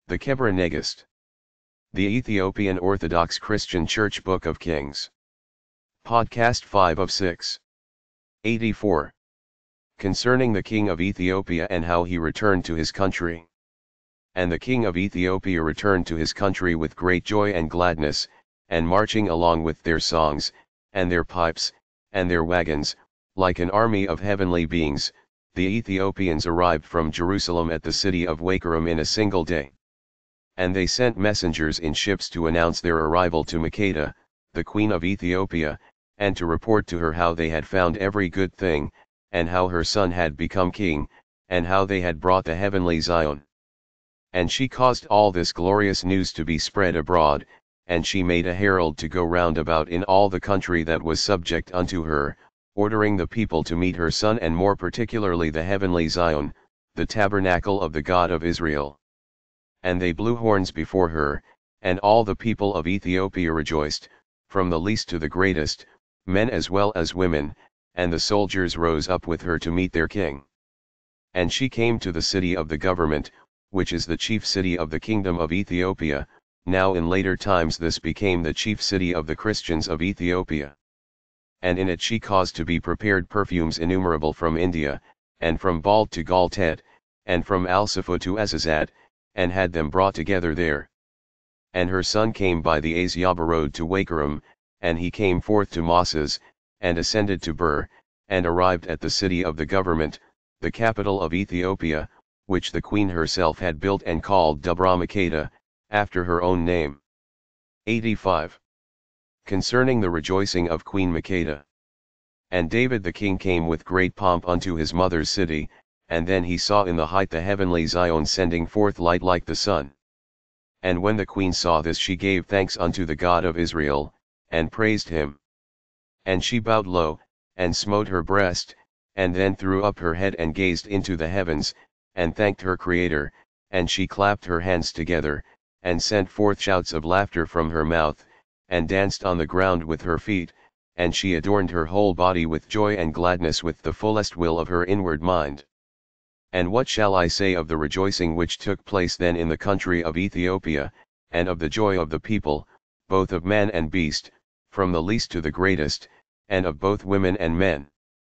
The KEBRA NEGAST. The Ethiopian Orthodox Christian Church Book of Kings. Podcast 5 of 6. 84. Concerning the king of Ethiopia and how he returned to his country. And the king of Ethiopia returned to his country with great joy and gladness, and marching along with their songs, and their pipes, and their wagons, like an army of heavenly beings, the Ethiopians arrived from Jerusalem at the city of Wakeram in a single day. And they sent messengers in ships to announce their arrival to Makeda, the queen of Ethiopia, and to report to her how they had found every good thing, and how her son had become king, and how they had brought the heavenly Zion. And she caused all this glorious news to be spread abroad, and she made a herald to go round about in all the country that was subject unto her, ordering the people to meet her son, and more particularly the heavenly Zion, the tabernacle of the God of Israel. And they blew horns before her, and all the people of Ethiopia rejoiced, from the least to the greatest, men as well as women, and the soldiers rose up with her to meet their king. And she came to the city of the government, which is the chief city of the kingdom of Ethiopia. Now in later times this became the chief city of the Christians of Ethiopia. And in it she caused to be prepared perfumes innumerable from India, and from Bald to Galtet, and from Alsapha to Azazat, and had them brought together there. And her son came by the Azyaba road to Wakeram, and he came forth to Moses, and ascended to Bur, and arrived at the city of the government, the capital of Ethiopia, which the queen herself had built and called Makeda, after her own name. 85. Concerning the rejoicing of Queen Makeda. And David the king came with great pomp unto his mother's city, and then he saw in the height the heavenly Zion sending forth light like the sun. And when the queen saw this, she gave thanks unto the God of Israel, and praised him. And she bowed low, and smote her breast, and then threw up her head and gazed into the heavens, and thanked her Creator, and she clapped her hands together, and sent forth shouts of laughter from her mouth, and danced on the ground with her feet, and she adorned her whole body with joy and gladness with the fullest will of her inward mind. And what shall I say of the rejoicing which took place then in the country of Ethiopia, and of the joy of the people, both of man and beast, from the least to the greatest, and of both women and men?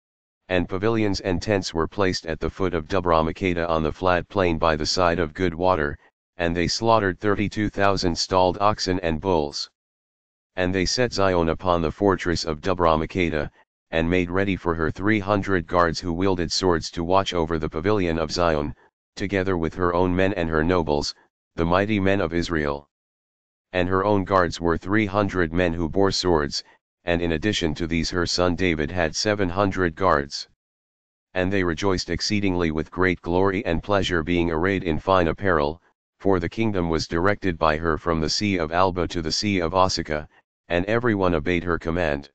And pavilions and tents were placed at the foot of Makeda on the flat plain by the side of good water, and they slaughtered 32,000 stalled oxen and bulls. And they set Zion upon the fortress of Makeda, and made ready for her 300 guards who wielded swords to watch over the pavilion of Zion, together with her own men and her nobles, the mighty men of Israel. And her own guards were 300 men who bore swords, and in addition to these her son David had 700 guards. And they rejoiced exceedingly with great glory and pleasure, being arrayed in fine apparel, for the kingdom was directed by her from the sea of Alba to the sea of Osaka, and every one obeyed her command.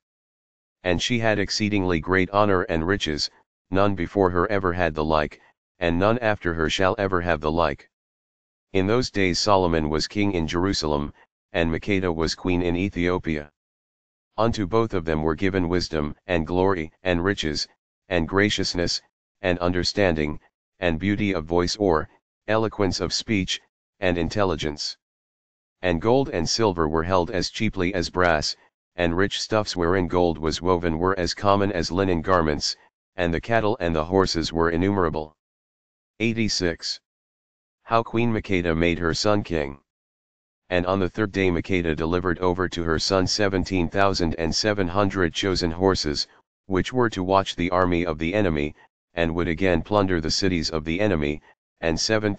And she had exceedingly great honor and riches, none before her ever had the like, and none after her shall ever have the like. In those days Solomon was king in Jerusalem, and Makeda was queen in Ethiopia. Unto both of them were given wisdom, and glory, and riches, and graciousness, and understanding, and beauty of voice or eloquence of speech, and intelligence. And gold and silver were held as cheaply as brass, and rich stuffs wherein gold was woven were as common as linen garments, and the cattle and the horses were innumerable. 86. How Queen Makeda made her son king. And on the third day Makeda delivered over to her son 17,700 chosen horses, which were to watch the army of the enemy, and would again plunder the cities of the enemy, and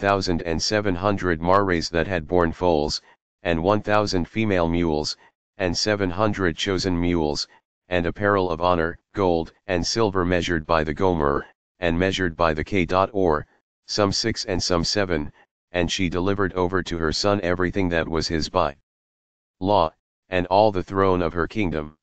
7,700 mares that had borne foals, and 1,000 female mules, and 700 chosen mules, and apparel of honor, gold and silver measured by the gomer, and measured by the k.or, some 6 and some 7, and she delivered over to her son everything that was his by law, and all the throne of her kingdom.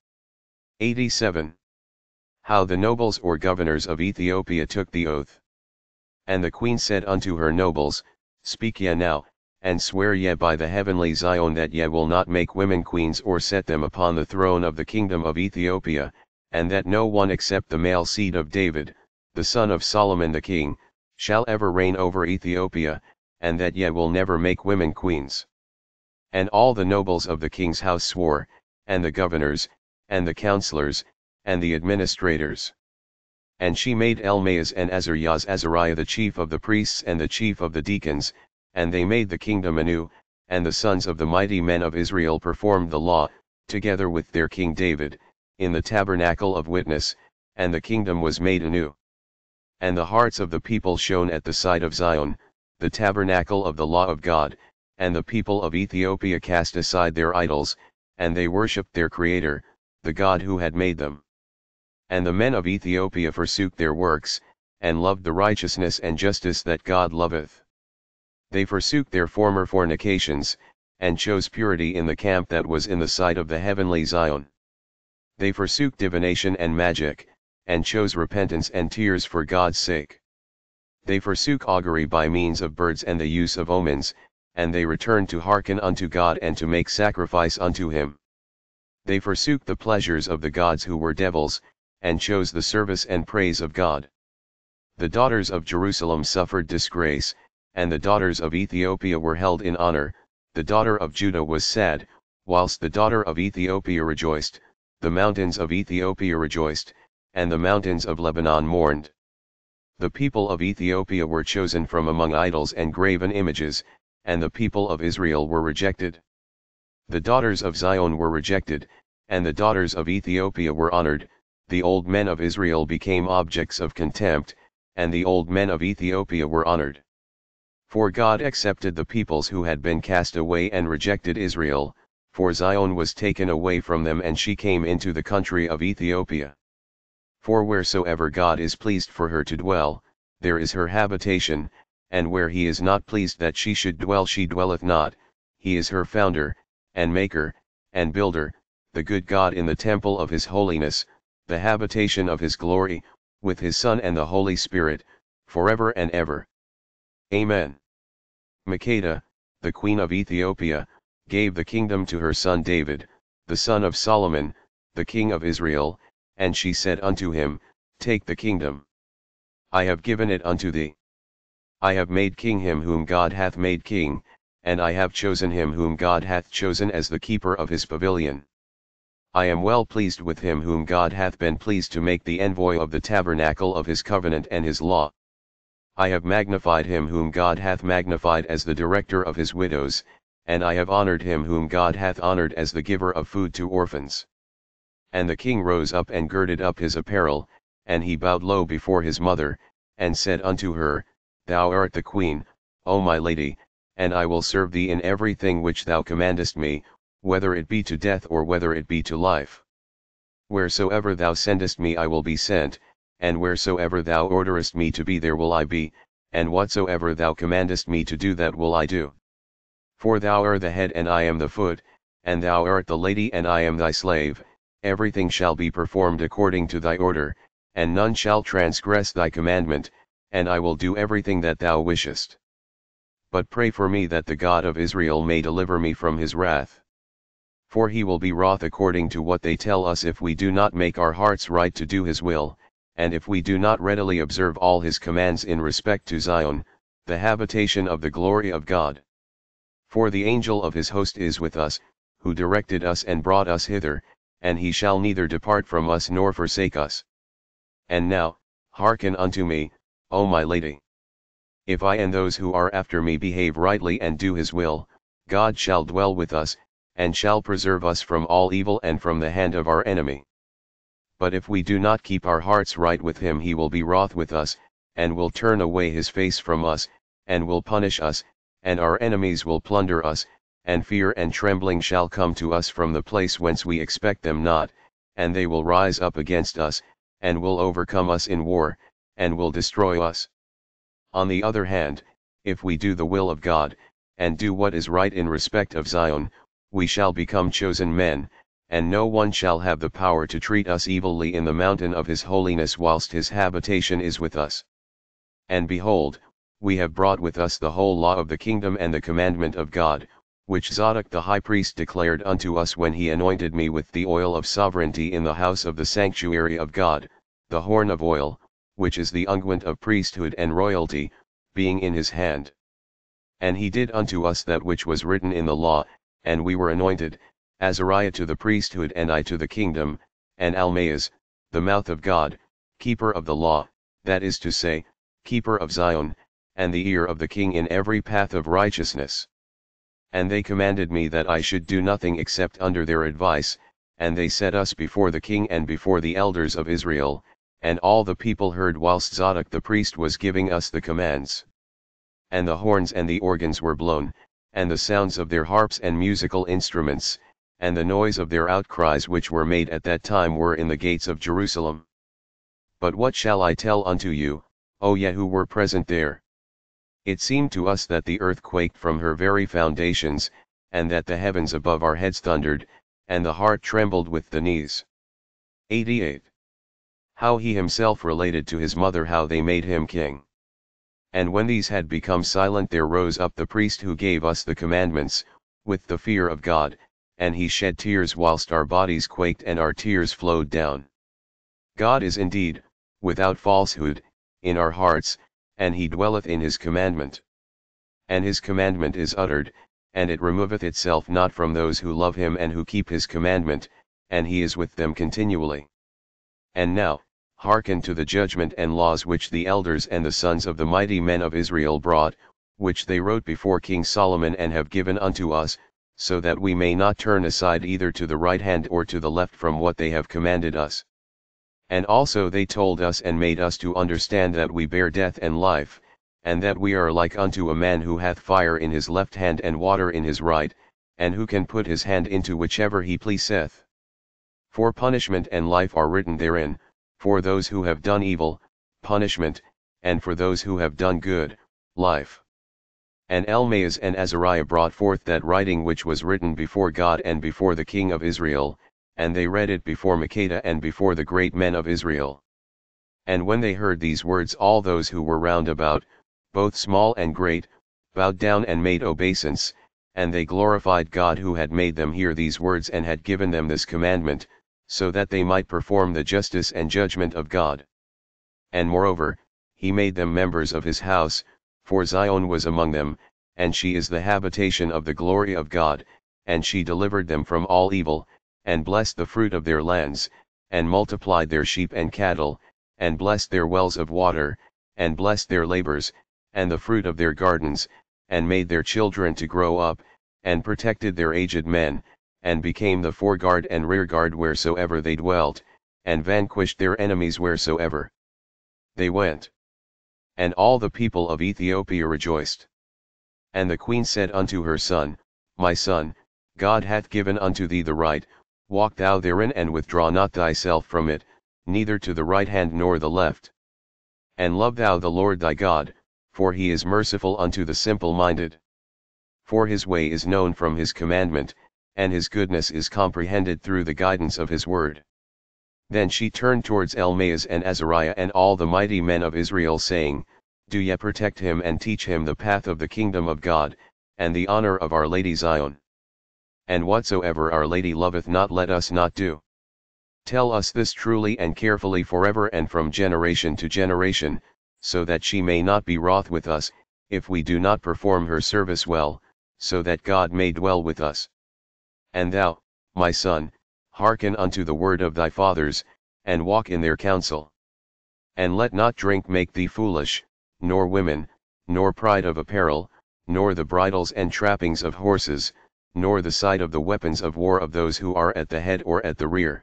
87. How the nobles or governors of Ethiopia took the oath. And the queen said unto her nobles, Speak ye now, and swear ye by the heavenly Zion that ye will not make women queens or set them upon the throne of the kingdom of Ethiopia, and that no one except the male seed of David, the son of Solomon the king, shall ever reign over Ethiopia, and that ye will never make women queens. And all the nobles of the king's house swore, and the governors, and the counselors, and the administrators. And she made Elmaas and Azariah the chief of the priests and the chief of the deacons, and they made the kingdom anew, and the sons of the mighty men of Israel performed the law, together with their king David, in the tabernacle of witness, and the kingdom was made anew. And the hearts of the people shone at the sight of Zion, the tabernacle of the law of God, and the people of Ethiopia cast aside their idols, and they worshipped their Creator, the God who had made them. And the men of Ethiopia forsook their works, and loved the righteousness and justice that God loveth. They forsook their former fornications, and chose purity in the camp that was in the sight of the heavenly Zion. They forsook divination and magic, and chose repentance and tears for God's sake. They forsook augury by means of birds and the use of omens, and they returned to hearken unto God and to make sacrifice unto him. They forsook the pleasures of the gods who were devils, and chose the service and praise of God. The daughters of Jerusalem suffered disgrace, and the daughters of Ethiopia were held in honor. The daughter of Judah was sad, whilst the daughter of Ethiopia rejoiced. The mountains of Ethiopia rejoiced, and the mountains of Lebanon mourned. The people of Ethiopia were chosen from among idols and graven images, and the people of Israel were rejected. The daughters of Zion were rejected, and the daughters of Ethiopia were honored. The old men of Israel became objects of contempt, and the old men of Ethiopia were honored. For God accepted the peoples who had been cast away and rejected Israel, for Zion was taken away from them and she came into the country of Ethiopia. For wheresoever God is pleased for her to dwell, there is her habitation, and where he is not pleased that she should dwell she dwelleth not. He is her founder, and maker, and builder, the good God in the temple of his holiness, the habitation of his glory, with his Son and the Holy Spirit, forever and ever. Amen. Makeda, the queen of Ethiopia, gave the kingdom to her son David, the son of Solomon, the king of Israel, and she said unto him, Take the kingdom. I have given it unto thee. I have made king him whom God hath made king, and I have chosen him whom God hath chosen as the keeper of his pavilion. I am well pleased with him whom God hath been pleased to make the envoy of the tabernacle of his covenant and his law. I have magnified him whom God hath magnified as the director of his widows, and I have honored him whom God hath honored as the giver of food to orphans. And the king rose up and girded up his apparel, and he bowed low before his mother, and said unto her, Thou art the queen, O my lady, and I will serve thee in everything which thou commandest me, whether it be to death or whether it be to life. Wheresoever thou sendest me I will be sent, and wheresoever thou orderest me to be there will I be, and whatsoever thou commandest me to do that will I do. For thou art the head and I am the foot, and thou art the lady and I am thy slave. Everything shall be performed according to thy order, and none shall transgress thy commandment, and I will do everything that thou wishest. But pray for me that the God of Israel may deliver me from his wrath. For he will be wroth according to what they tell us if we do not make our hearts right to do his will, and if we do not readily observe all his commands in respect to Zion, the habitation of the glory of God. For the angel of his host is with us, who directed us and brought us hither, and he shall neither depart from us nor forsake us. And now, hearken unto me, O my lady. If I and those who are after me behave rightly and do his will, God shall dwell with us, and shall preserve us from all evil and from the hand of our enemy. But if we do not keep our hearts right with him he will be wroth with us, and will turn away his face from us, and will punish us, and our enemies will plunder us, and fear and trembling shall come to us from the place whence we expect them not, and they will rise up against us, and will overcome us in war, and will destroy us. On the other hand, if we do the will of God, and do what is right in respect of Zion, we shall become chosen men, and no one shall have the power to treat us evilly in the mountain of his holiness whilst his habitation is with us. And behold, we have brought with us the whole law of the kingdom and the commandment of God, which Zadok the high priest declared unto us when he anointed me with the oil of sovereignty in the house of the sanctuary of God, the horn of oil, which is the unguent of priesthood and royalty, being in his hand. And he did unto us that which was written in the law, and we were anointed, Azariah to the priesthood and I to the kingdom, and Almaeus, the mouth of God, keeper of the law, that is to say, keeper of Zion, and the ear of the king in every path of righteousness. And they commanded me that I should do nothing except under their advice, and they set us before the king and before the elders of Israel, and all the people heard whilst Zadok the priest was giving us the commands. And the horns and the organs were blown, and the sounds of their harps and musical instruments, and the noise of their outcries which were made at that time were in the gates of Jerusalem. But what shall I tell unto you, O ye who were present there? It seemed to us that the earth quaked from her very foundations, and that the heavens above our heads thundered, and the heart trembled with the knees. 88. How he himself related to his mother how they made him king. And when these had become silent there rose up the priest who gave us the commandments, with the fear of God, and he shed tears whilst our bodies quaked and our tears flowed down. God is indeed, without falsehood, in our hearts, and he dwelleth in his commandment. And his commandment is uttered, and it removeth itself not from those who love him and who keep his commandment, and he is with them continually. And now, hearken to the judgment and laws which the elders and the sons of the mighty men of Israel brought, which they wrote before King Solomon and have given unto us, so that we may not turn aside either to the right hand or to the left from what they have commanded us. And also they told us and made us to understand that we bear death and life, and that we are like unto a man who hath fire in his left hand and water in his right, and who can put his hand into whichever he pleaseth. For punishment and life are written therein, for those who have done evil, punishment, and for those who have done good, life. And Almaeus and Azariah brought forth that writing which was written before God and before the king of Israel, and they read it before Makeda and before the great men of Israel. And when they heard these words all those who were round about, both small and great, bowed down and made obeisance, and they glorified God who had made them hear these words and had given them this commandment, so that they might perform the justice and judgment of God. And moreover, he made them members of his house, for Zion was among them, and she is the habitation of the glory of God, and she delivered them from all evil, and blessed the fruit of their lands, and multiplied their sheep and cattle, and blessed their wells of water, and blessed their labors, and the fruit of their gardens, and made their children to grow up, and protected their aged men, and became the foreguard and rearguard wheresoever they dwelt, and vanquished their enemies wheresoever they went. And all the people of Ethiopia rejoiced. And the queen said unto her son, My son, God hath given unto thee the right, walk thou therein and withdraw not thyself from it, neither to the right hand nor the left. And love thou the Lord thy God, for he is merciful unto the simple-minded. For his way is known from his commandment, and his goodness is comprehended through the guidance of his word. Then she turned towards Almaeus and Azariah and all the mighty men of Israel saying, Do ye protect him and teach him the path of the kingdom of God, and the honor of our Lady Zion. And whatsoever our Lady loveth not let us not do. Tell us this truly and carefully forever and from generation to generation, so that she may not be wroth with us, if we do not perform her service well, so that God may dwell with us. And thou, my son, hearken unto the word of thy fathers, and walk in their counsel. And let not drink make thee foolish, nor women, nor pride of apparel, nor the bridles and trappings of horses, nor the sight of the weapons of war of those who are at the head or at the rear.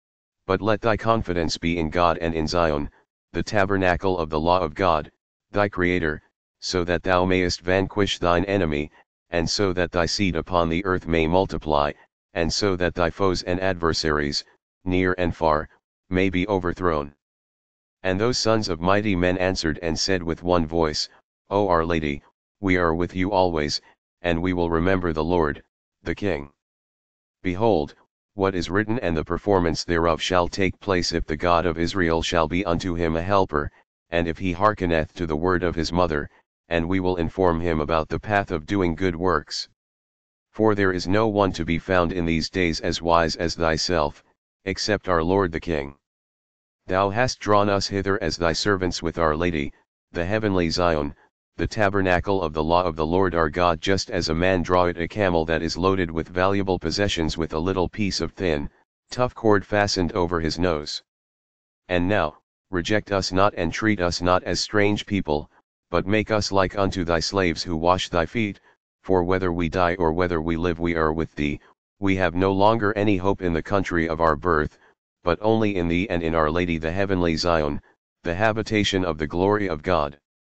But let thy confidence be in God and in Zion, the tabernacle of the law of God, thy Creator, so that thou mayest vanquish thine enemy, and so that thy seed upon the earth may multiply, and so that thy foes and adversaries, near and far, may be overthrown. And those sons of mighty men answered and said with one voice, O Our Lady, we are with you always, and we will remember the Lord, the King. Behold, what is written and the performance thereof shall take place if the God of Israel shall be unto him a helper, and if he hearkeneth to the word of his mother, and we will inform him about the path of doing good works. For there is no one to be found in these days as wise as thyself, except our Lord the King. Thou hast drawn us hither as thy servants with our Lady, the heavenly Zion, the tabernacle of the law of the Lord our God, just as a man draweth a camel that is loaded with valuable possessions with a little piece of thin, tough cord fastened over his nose. And now, reject us not and treat us not as strange people, but make us like unto thy slaves who wash thy feet, for whether we die or whether we live we are with thee. We have no longer any hope in the country of our birth, but only in thee and in our Lady the heavenly Zion, the habitation of the glory of God.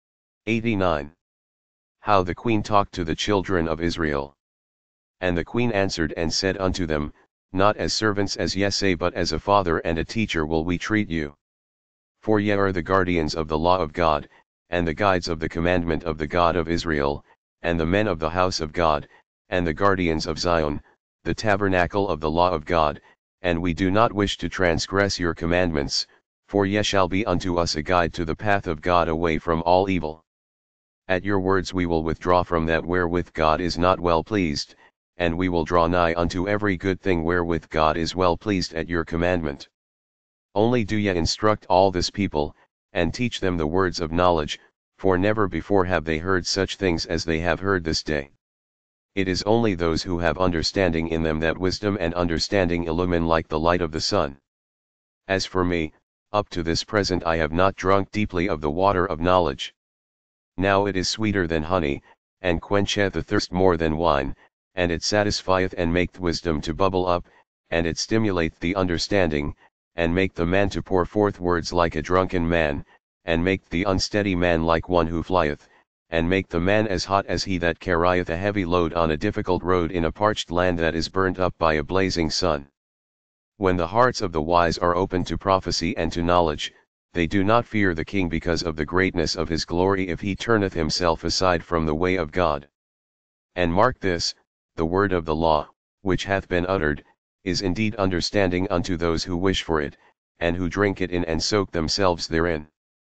89. How the queen talked to the children of Israel. And the queen answered and said unto them, Not as servants as ye say, but as a father and a teacher will we treat you. For ye are the guardians of the law of God, and the guides of the commandment of the God of Israel, and the men of the house of God, and the guardians of Zion, the tabernacle of the law of God, and we do not wish to transgress your commandments, for ye shall be unto us a guide to the path of God away from all evil. At your words we will withdraw from that wherewith God is not well pleased, and we will draw nigh unto every good thing wherewith God is well pleased at your commandment. Only do ye instruct all this people, and teach them the words of knowledge, for never before have they heard such things as they have heard this day. It is only those who have understanding in them that wisdom and understanding illumine like the light of the sun. As for me, up to this present I have not drunk deeply of the water of knowledge. Now it is sweeter than honey, and quencheth the thirst more than wine, and it satisfieth and maketh wisdom to bubble up, and it stimulateth the understanding, and make the man to pour forth words like a drunken man, and make the unsteady man like one who flieth, and make the man as hot as he that carrieth a heavy load on a difficult road in a parched land that is burnt up by a blazing sun. When the hearts of the wise are open to prophecy and to knowledge, they do not fear the king because of the greatness of his glory if he turneth himself aside from the way of God. And mark this, the word of the law, which hath been uttered, is indeed understanding unto those who wish for it, and who drink it in and soak themselves therein.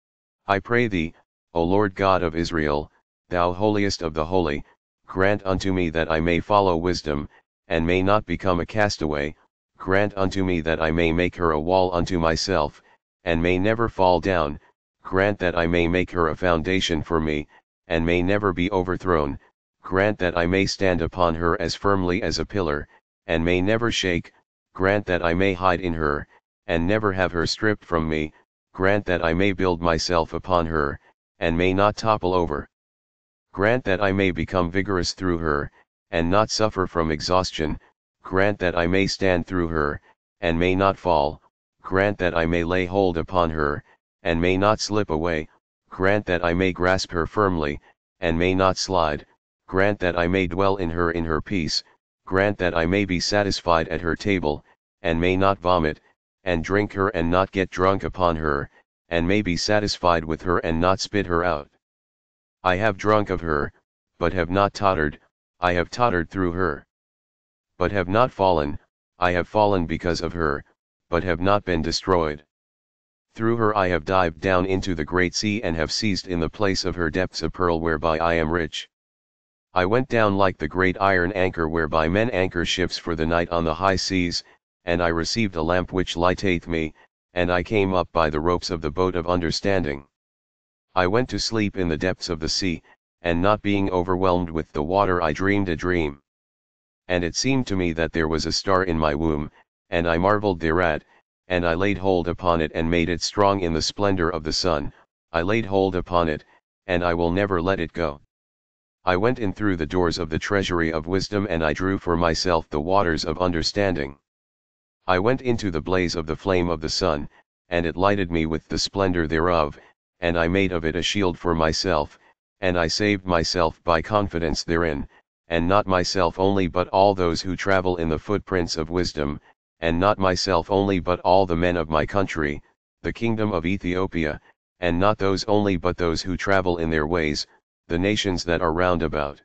I pray thee, O Lord God of Israel, thou holiest of the holy, grant unto me that I may follow wisdom, and may not become a castaway, grant unto me that I may make her a wall unto myself, and may never fall down, grant that I may make her a foundation for me, and may never be overthrown, grant that I may stand upon her as firmly as a pillar, and may never shake, grant that I may hide in her, and never have her stripped from me, grant that I may build myself upon her, and may not topple over. Grant that I may become vigorous through her, and not suffer from exhaustion, grant that I may stand through her, and may not fall, grant that I may lay hold upon her, and may not slip away, grant that I may grasp her firmly, and may not slide, grant that I may dwell in her peace, grant that I may be satisfied at her table, and may not vomit, and drink her and not get drunk upon her, and may be satisfied with her and not spit her out. I have drunk of her, but have not tottered, I have tottered through her. But have not fallen, I have fallen because of her, but have not been destroyed. Through her I have dived down into the great sea and have seized in the place of her depths a pearl whereby I am rich. I went down like the great iron anchor whereby men anchor ships for the night on the high seas, and I received a lamp which lighteth me, and I came up by the ropes of the boat of understanding. I went to sleep in the depths of the sea, and not being overwhelmed with the water I dreamed a dream. And it seemed to me that there was a star in my womb, and I marveled thereat, and I laid hold upon it and made it strong in the splendor of the sun, I laid hold upon it, and I will never let it go. I went in through the doors of the treasury of wisdom and I drew for myself the waters of understanding. I went into the blaze of the flame of the sun, and it lighted me with the splendor thereof, and I made of it a shield for myself, and I saved myself by confidence therein, and not myself only but all those who travel in the footprints of wisdom, and not myself only but all the men of my country, the kingdom of Ethiopia, and not those only but those who travel in their ways, the nations that are round about.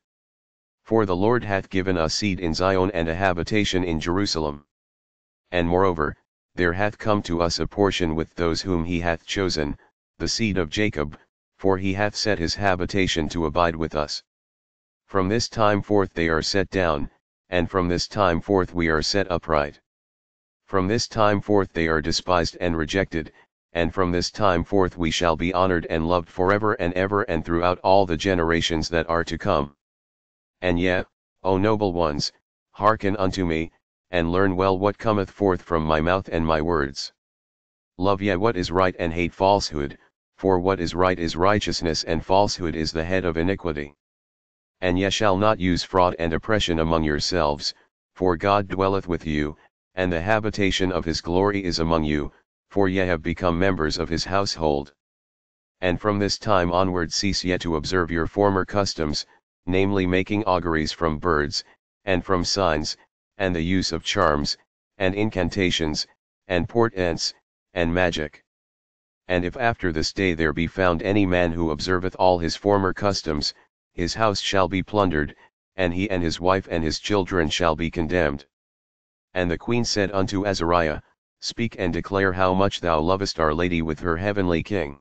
For the Lord hath given us seed in Zion and a habitation in Jerusalem. And moreover, there hath come to us a portion with those whom he hath chosen, the seed of Jacob, for he hath set his habitation to abide with us. From this time forth they are set down, and from this time forth we are set upright. From this time forth they are despised and rejected, and from this time forth we shall be honored and loved forever and ever and throughout all the generations that are to come. And yet, O noble ones, hearken unto me, and learn well what cometh forth from my mouth and my words. Love ye what is right and hate falsehood, for what is right is righteousness and falsehood is the head of iniquity. And ye shall not use fraud and oppression among yourselves, for God dwelleth with you, and the habitation of his glory is among you, for ye have become members of his household. And from this time onward cease ye to observe your former customs, namely making auguries from birds, and from signs, and the use of charms, and incantations, and portents, and magic. And if after this day there be found any man who observeth all his former customs, his house shall be plundered, and he and his wife and his children shall be condemned. And the queen said unto Azariah, Speak and declare how much thou lovest Our Lady with her heavenly King.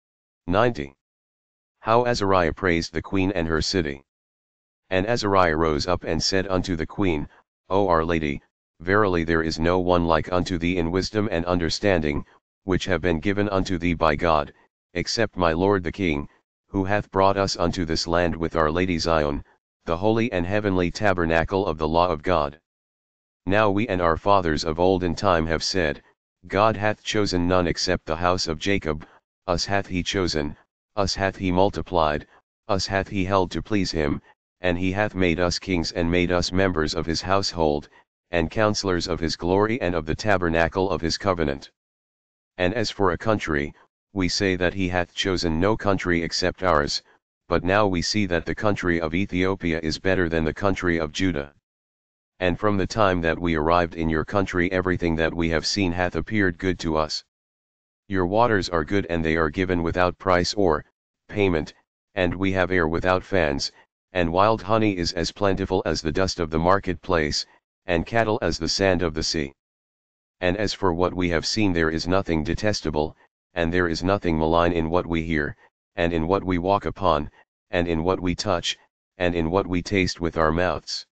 90. How Azariah praised the queen and her city. And Azariah rose up and said unto the queen, O Our Lady, verily there is no one like unto thee in wisdom and understanding, which have been given unto thee by God, except my lord the king, who hath brought us unto this land with Our Lady Zion, the holy and heavenly tabernacle of the law of God. Now we and our fathers of olden time have said, God hath chosen none except the house of Jacob, us hath he chosen, us hath he multiplied, us hath he held to please him, and he hath made us kings and made us members of his household, and counselors of his glory and of the tabernacle of his covenant. And as for a country, we say that he hath chosen no country except ours, but now we see that the country of Ethiopia is better than the country of Judah. And from the time that we arrived in your country everything that we have seen hath appeared good to us. Your waters are good and they are given without price or payment, and we have air without fans, and wild honey is as plentiful as the dust of the marketplace, and cattle as the sand of the sea. And as for what we have seen there is nothing detestable, and there is nothing malign in what we hear, and in what we walk upon, and in what we touch, and in what we taste with our mouths.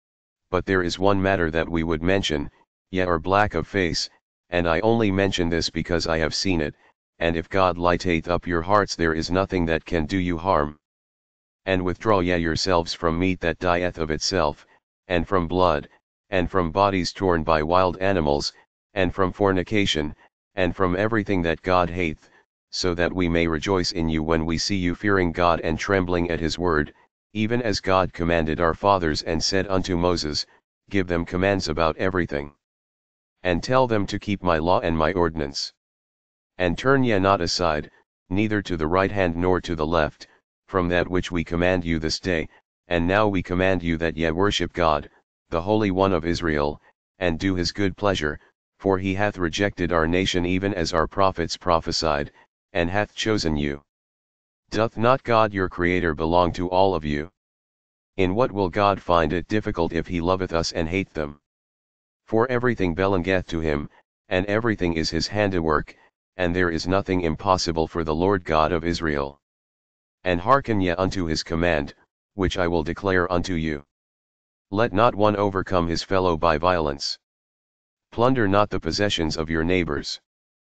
But there is one matter that we would mention, ye are black of face, and I only mention this because I have seen it, and if God lighteth up your hearts there is nothing that can do you harm. And withdraw ye yourselves from meat that dieth of itself, and from blood, and from bodies torn by wild animals, and from fornication, and from everything that God hateth, so that we may rejoice in you when we see you fearing God and trembling at his word, even as God commanded our fathers and said unto Moses, Give them commands about everything. And tell them to keep my law and my ordinance. And turn ye not aside, neither to the right hand nor to the left, from that which we command you this day, and now we command you that ye worship God, the Holy One of Israel, and do his good pleasure, for he hath rejected our nation even as our prophets prophesied, and hath chosen you. Doth not God your Creator belong to all of you? In what will God find it difficult if he loveth us and hate them? For everything belongeth to him, and everything is his handiwork, and there is nothing impossible for the Lord God of Israel. And hearken ye unto his command, which I will declare unto you. Let not one overcome his fellow by violence. Plunder not the possessions of your neighbors.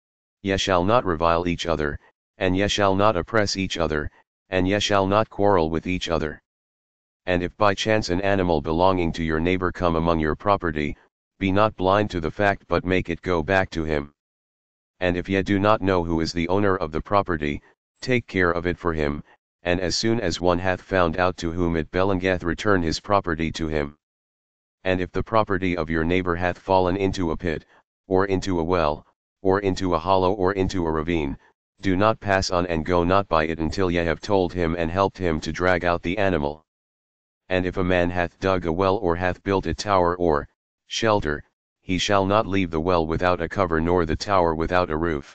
Ye shall not revile each other, and ye shall not oppress each other, and ye shall not quarrel with each other. And if by chance an animal belonging to your neighbor come among your property, be not blind to the fact but make it go back to him. And if ye do not know who is the owner of the property, take care of it for him, and as soon as one hath found out to whom it belongeth return his property to him. And if the property of your neighbor hath fallen into a pit, or into a well, or into a hollow or into a ravine, do not pass on and go not by it until ye have told him and helped him to drag out the animal. And if a man hath dug a well or hath built a tower or shelter, he shall not leave the well without a cover nor the tower without a roof.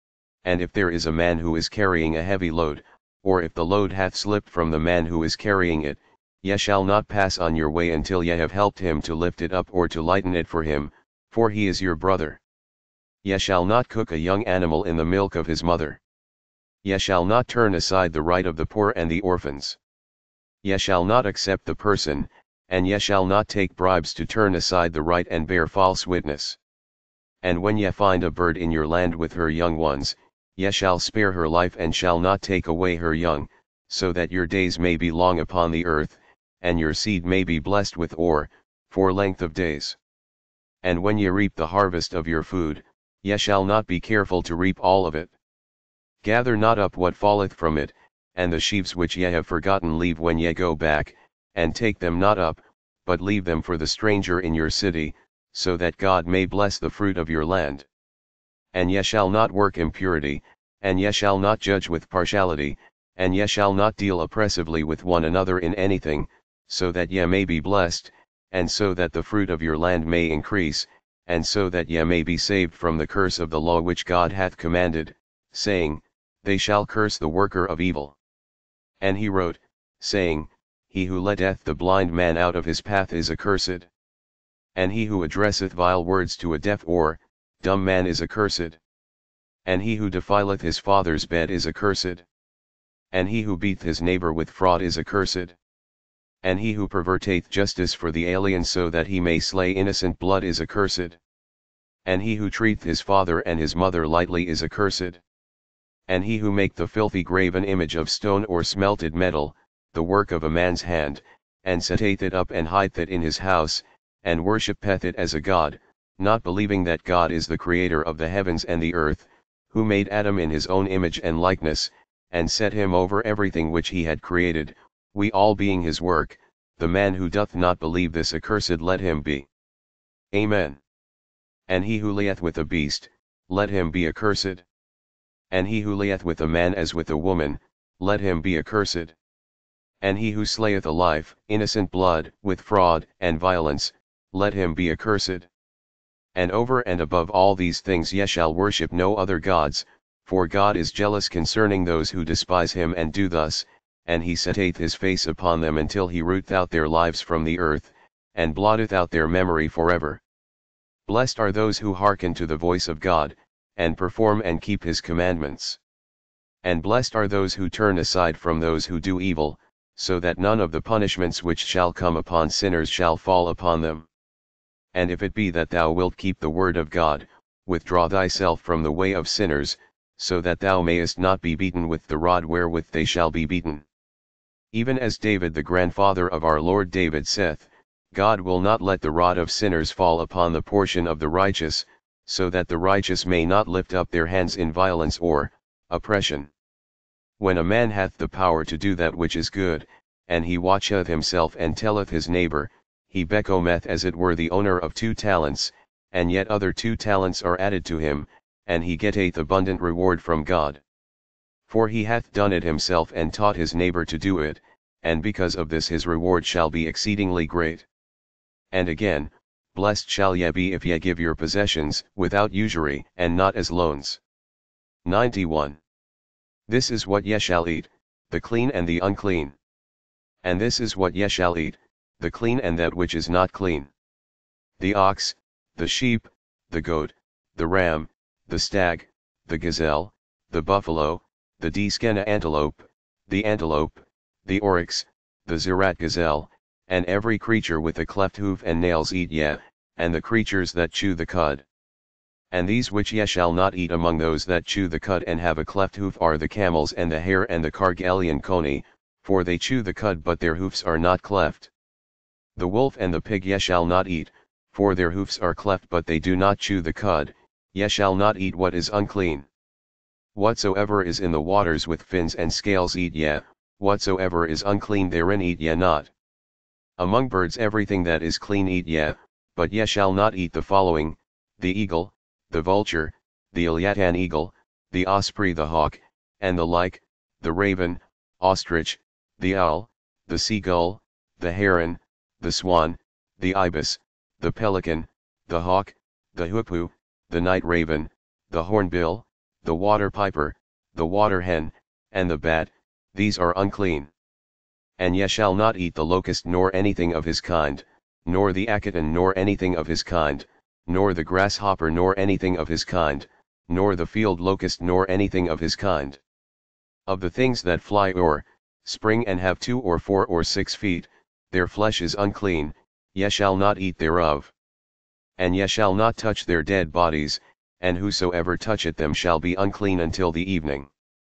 And if there is a man who is carrying a heavy load, or if the load hath slipped from the man who is carrying it, ye shall not pass on your way until ye have helped him to lift it up or to lighten it for him, for he is your brother. Ye shall not cook a young animal in the milk of his mother. Ye shall not turn aside the right of the poor and the orphans. Ye shall not accept the person, and ye shall not take bribes to turn aside the right and bear false witness. And when ye find a bird in your land with her young ones, ye shall spare her life and shall not take away her young, so that your days may be long upon the earth, and your seed may be blessed with ore, for length of days. And when ye reap the harvest of your food, ye shall not be careful to reap all of it. Gather not up what falleth from it, and the sheaves which ye have forgotten leave when ye go back, and take them not up, but leave them for the stranger in your city, so that God may bless the fruit of your land. And ye shall not work impurity, and ye shall not judge with partiality, and ye shall not deal oppressively with one another in anything, so that ye may be blessed, and so that the fruit of your land may increase, and so that ye may be saved from the curse of the law which God hath commanded, saying, They shall curse the worker of evil. And he wrote, saying, He who letteth the blind man out of his path is accursed. And he who addresseth vile words to a deaf or dumb man is accursed. And he who defileth his father's bed is accursed. And he who beateth his neighbor with fraud is accursed. And he who perverteth justice for the alien so that he may slay innocent blood is accursed. And he who treateth his father and his mother lightly is accursed. And he who maketh the filthy graven image of stone or smelted metal, the work of a man's hand, and setteth it up and hideth it in his house, and worshippeth it as a god, not believing that God is the creator of the heavens and the earth, who made Adam in his own image and likeness, and set him over everything which he had created, we all being his work, the man who doth not believe this accursed let him be. Amen. And he who layeth with a beast, let him be accursed. And he who layeth with a man as with a woman, let him be accursed. And he who slayeth a life, innocent blood, with fraud and violence, let him be accursed. And over and above all these things ye shall worship no other gods, for God is jealous concerning those who despise him and do thus, and he setteth his face upon them until he rooteth out their lives from the earth, and blotteth out their memory forever. Blessed are those who hearken to the voice of God, and perform and keep his commandments. And blessed are those who turn aside from those who do evil, so that none of the punishments which shall come upon sinners shall fall upon them. And if it be that thou wilt keep the word of God, withdraw thyself from the way of sinners, so that thou mayest not be beaten with the rod wherewith they shall be beaten. Even as David the grandfather of our Lord David saith, God will not let the rod of sinners fall upon the portion of the righteous, so that the righteous may not lift up their hands in violence or oppression. When a man hath the power to do that which is good, and he watcheth himself and telleth his neighbor, he becometh as it were the owner of 2 talents, and yet other 2 talents are added to him, and he getteth abundant reward from God. For he hath done it himself and taught his neighbor to do it, and because of this his reward shall be exceedingly great. And again, blessed shall ye be if ye give your possessions without usury and not as loans. 91. This is what ye shall eat, the clean and the unclean. And this is what ye shall eat, the clean and that which is not clean. The ox, the sheep, the goat, the ram, the stag, the gazelle, the buffalo, the descena antelope, the oryx, the zerat gazelle, and every creature with a cleft hoof and nails eat ye, and the creatures that chew the cud. And these which ye shall not eat among those that chew the cud and have a cleft hoof are the camels and the hare and the Cargalian coney, for they chew the cud but their hoofs are not cleft. The wolf and the pig ye shall not eat, for their hoofs are cleft but they do not chew the cud. Ye shall not eat what is unclean. Whatsoever is in the waters with fins and scales eat ye, whatsoever is unclean therein eat ye not. Among birds everything that is clean eat ye, but ye shall not eat the following: the eagle, the vulture, the Iliatan eagle, the osprey the hawk, and the like, the raven, ostrich, the owl, the seagull, the heron, the swan, the ibis, the pelican, the hawk, the hoopoe, the night raven, the hornbill, the water piper, the water hen, and the bat, these are unclean. And ye shall not eat the locust nor anything of his kind, nor the achaton nor anything of his kind, nor the grasshopper nor anything of his kind, nor the field locust nor anything of his kind. Of the things that fly or spring and have 2 or 4 or 6 feet, their flesh is unclean, ye shall not eat thereof. And ye shall not touch their dead bodies, and whosoever toucheth them shall be unclean until the evening.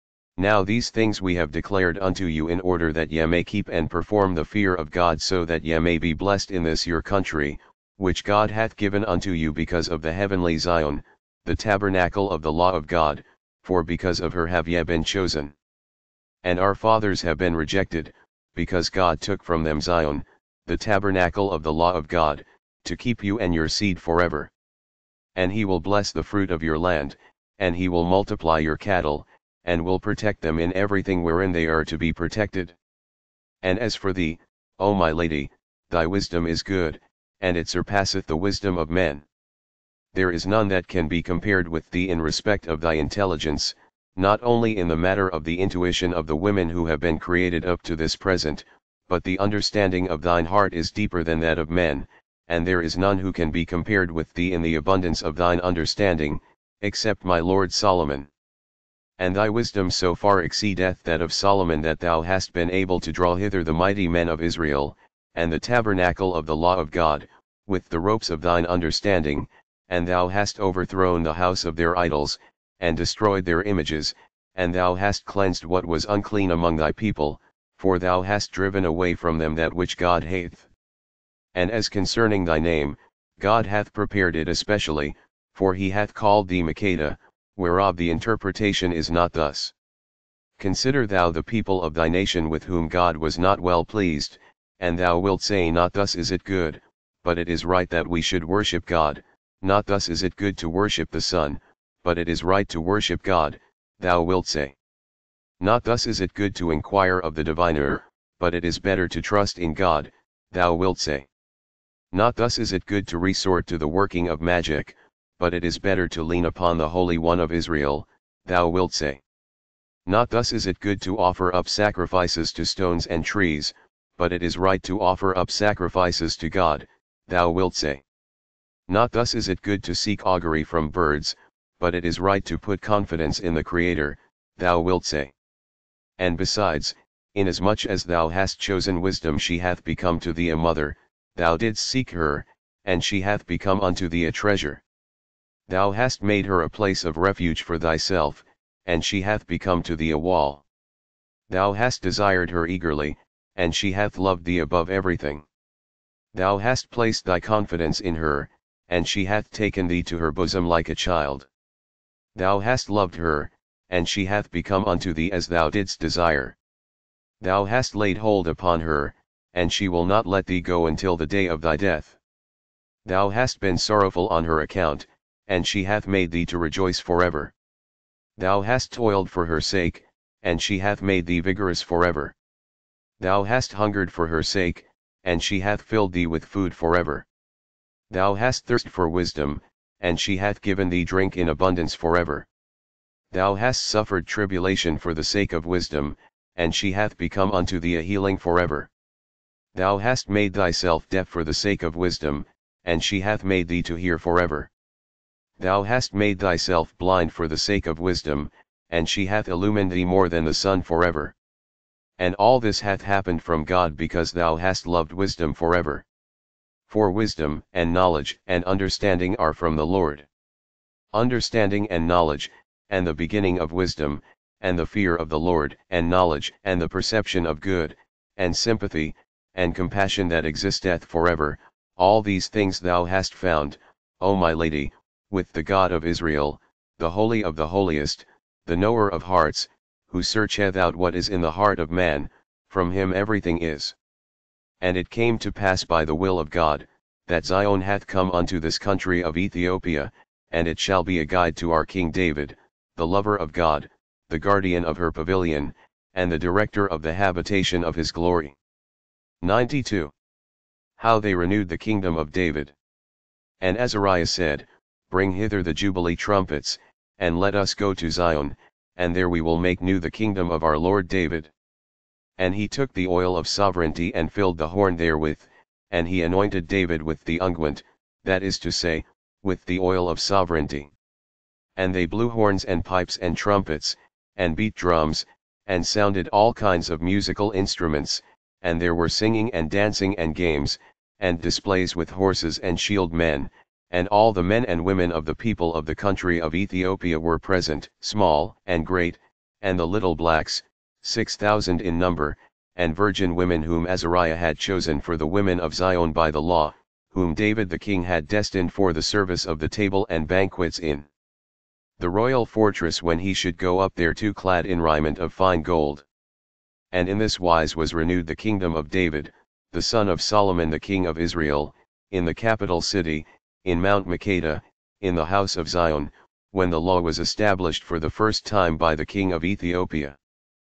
Now these things we have declared unto you in order that ye may keep and perform the fear of God, so that ye may be blessed in this your country, which God hath given unto you, because of the heavenly Zion, the tabernacle of the law of God, for because of her have ye been chosen. And our fathers have been rejected, because God took from them Zion, the tabernacle of the law of God, to keep you and your seed forever. And he will bless the fruit of your land, and he will multiply your cattle, and will protect them in everything wherein they are to be protected. And as for thee, O my lady, thy wisdom is good, and it surpasseth the wisdom of men. There is none that can be compared with thee in respect of thy intelligence, not only in the matter of the intuition of the women who have been created up to this present, but the understanding of thine heart is deeper than that of men, and there is none who can be compared with thee in the abundance of thine understanding, except my lord Solomon. And thy wisdom so far exceedeth that of Solomon, that thou hast been able to draw hither the mighty men of Israel, and the tabernacle of the law of God, with the ropes of thine understanding, and thou hast overthrown the house of their idols, and destroyed their images, and thou hast cleansed what was unclean among thy people, for thou hast driven away from them that which God hateth. And as concerning thy name, God hath prepared it especially, for he hath called thee Makeda, whereof the interpretation is not thus. Consider thou the people of thy nation with whom God was not well pleased, and thou wilt say, not thus is it good, but it is right that we should worship God, not thus is it good to worship the Son, but it is right to worship God, thou wilt say. Not thus is it good to inquire of the diviner, but it is better to trust in God, thou wilt say. Not thus is it good to resort to the working of magic, but it is better to lean upon the Holy One of Israel, thou wilt say. Not thus is it good to offer up sacrifices to stones and trees, but it is right to offer up sacrifices to God, thou wilt say. Not thus is it good to seek augury from birds, but it is right to put confidence in the Creator, thou wilt say. And besides, inasmuch as thou hast chosen wisdom, she hath become to thee a mother, thou didst seek her, and she hath become unto thee a treasure. Thou hast made her a place of refuge for thyself, and she hath become to thee a wall. Thou hast desired her eagerly, and she hath loved thee above everything. Thou hast placed thy confidence in her, and she hath taken thee to her bosom like a child. Thou hast loved her, and she hath become unto thee as thou didst desire. Thou hast laid hold upon her, and she will not let thee go until the day of thy death. Thou hast been sorrowful on her account, and she hath made thee to rejoice forever. Thou hast toiled for her sake, and she hath made thee vigorous forever. Thou hast hungered for her sake, and she hath filled thee with food forever. Thou hast thirsted for wisdom, and she hath given thee drink in abundance forever. Thou hast suffered tribulation for the sake of wisdom, and she hath become unto thee a healing forever. Thou hast made thyself deaf for the sake of wisdom, and she hath made thee to hear forever. Thou hast made thyself blind for the sake of wisdom, and she hath illumined thee more than the sun forever. And all this hath happened from God, because thou hast loved wisdom forever. For wisdom, and knowledge, and understanding are from the Lord. Understanding and knowledge, and the beginning of wisdom, and the fear of the Lord, and knowledge, and the perception of good, and sympathy, and compassion that existeth forever, all these things thou hast found, O my lady, with the God of Israel, the Holy of the Holiest, the knower of hearts, who searcheth out what is in the heart of man, from him everything is. And it came to pass by the will of God, that Zion hath come unto this country of Ethiopia, and it shall be a guide to our King David, the lover of God, the guardian of her pavilion, and the director of the habitation of his glory. 92. How they renewed the kingdom of David. And Azariah said, Bring hither the jubilee trumpets, and let us go to Zion, and there we will make new the kingdom of our Lord David. And he took the oil of sovereignty and filled the horn therewith, and he anointed David with the unguent, that is to say, with the oil of sovereignty. And they blew horns and pipes and trumpets, and beat drums, and sounded all kinds of musical instruments, and there were singing and dancing and games, and displays with horses and shield men, and all the men and women of the people of the country of Ethiopia were present, small and great, and the little blacks, 6,000 in number, and virgin women whom Azariah had chosen for the women of Zion by the law, whom David the king had destined for the service of the table and banquets in the royal fortress when he should go up thereto clad in raiment of fine gold. And in this wise was renewed the kingdom of David, the son of Solomon the king of Israel, in the capital city, in Mount Makeda, in the house of Zion, when the law was established for the first time by the king of Ethiopia.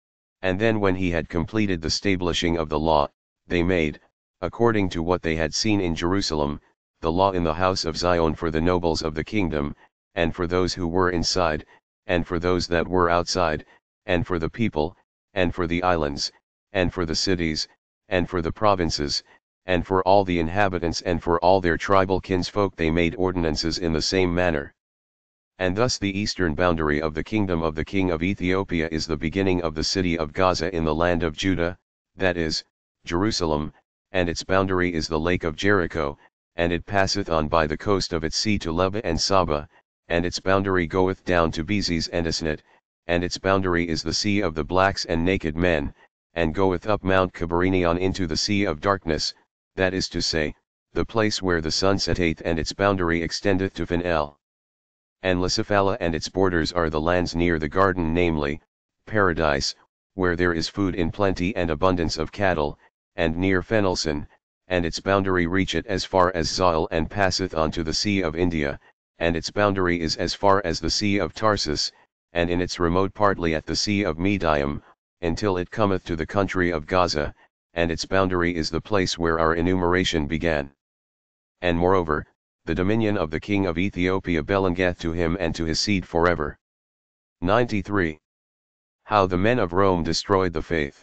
And then when he had completed the stablishing of the law, they made, according to what they had seen in Jerusalem, the law in the house of Zion for the nobles of the kingdom, and for those who were inside, and for those that were outside, and for the people, and for the islands, and for the cities, and for the provinces, and for all the inhabitants and for all their tribal kinsfolk they made ordinances in the same manner. And thus the eastern boundary of the kingdom of the king of Ethiopia is the beginning of the city of Gaza in the land of Judah, that is, Jerusalem, and its boundary is the lake of Jericho, and it passeth on by the coast of its sea to Leba and Saba, and its boundary goeth down to Bezes and Asnat, and its boundary is the sea of the blacks and naked men, and goeth up Mount Cabarinion into the sea of darkness, that is to say, the place where the sun setteth, and its boundary extendeth to Phanuel. And Lisaphala and its borders are the lands near the garden, namely, Paradise, where there is food in plenty and abundance of cattle, and near Phenelson, and its boundary reacheth as far as Zaal and passeth on to the sea of India, and its boundary is as far as the sea of Tarsus, and in its remote partly at the sea of Medium, until it cometh to the country of Gaza, and its boundary is the place where our enumeration began. And moreover, the dominion of the king of Ethiopia belongeth to him and to his seed forever. 93. How the men of Rome destroyed the faith.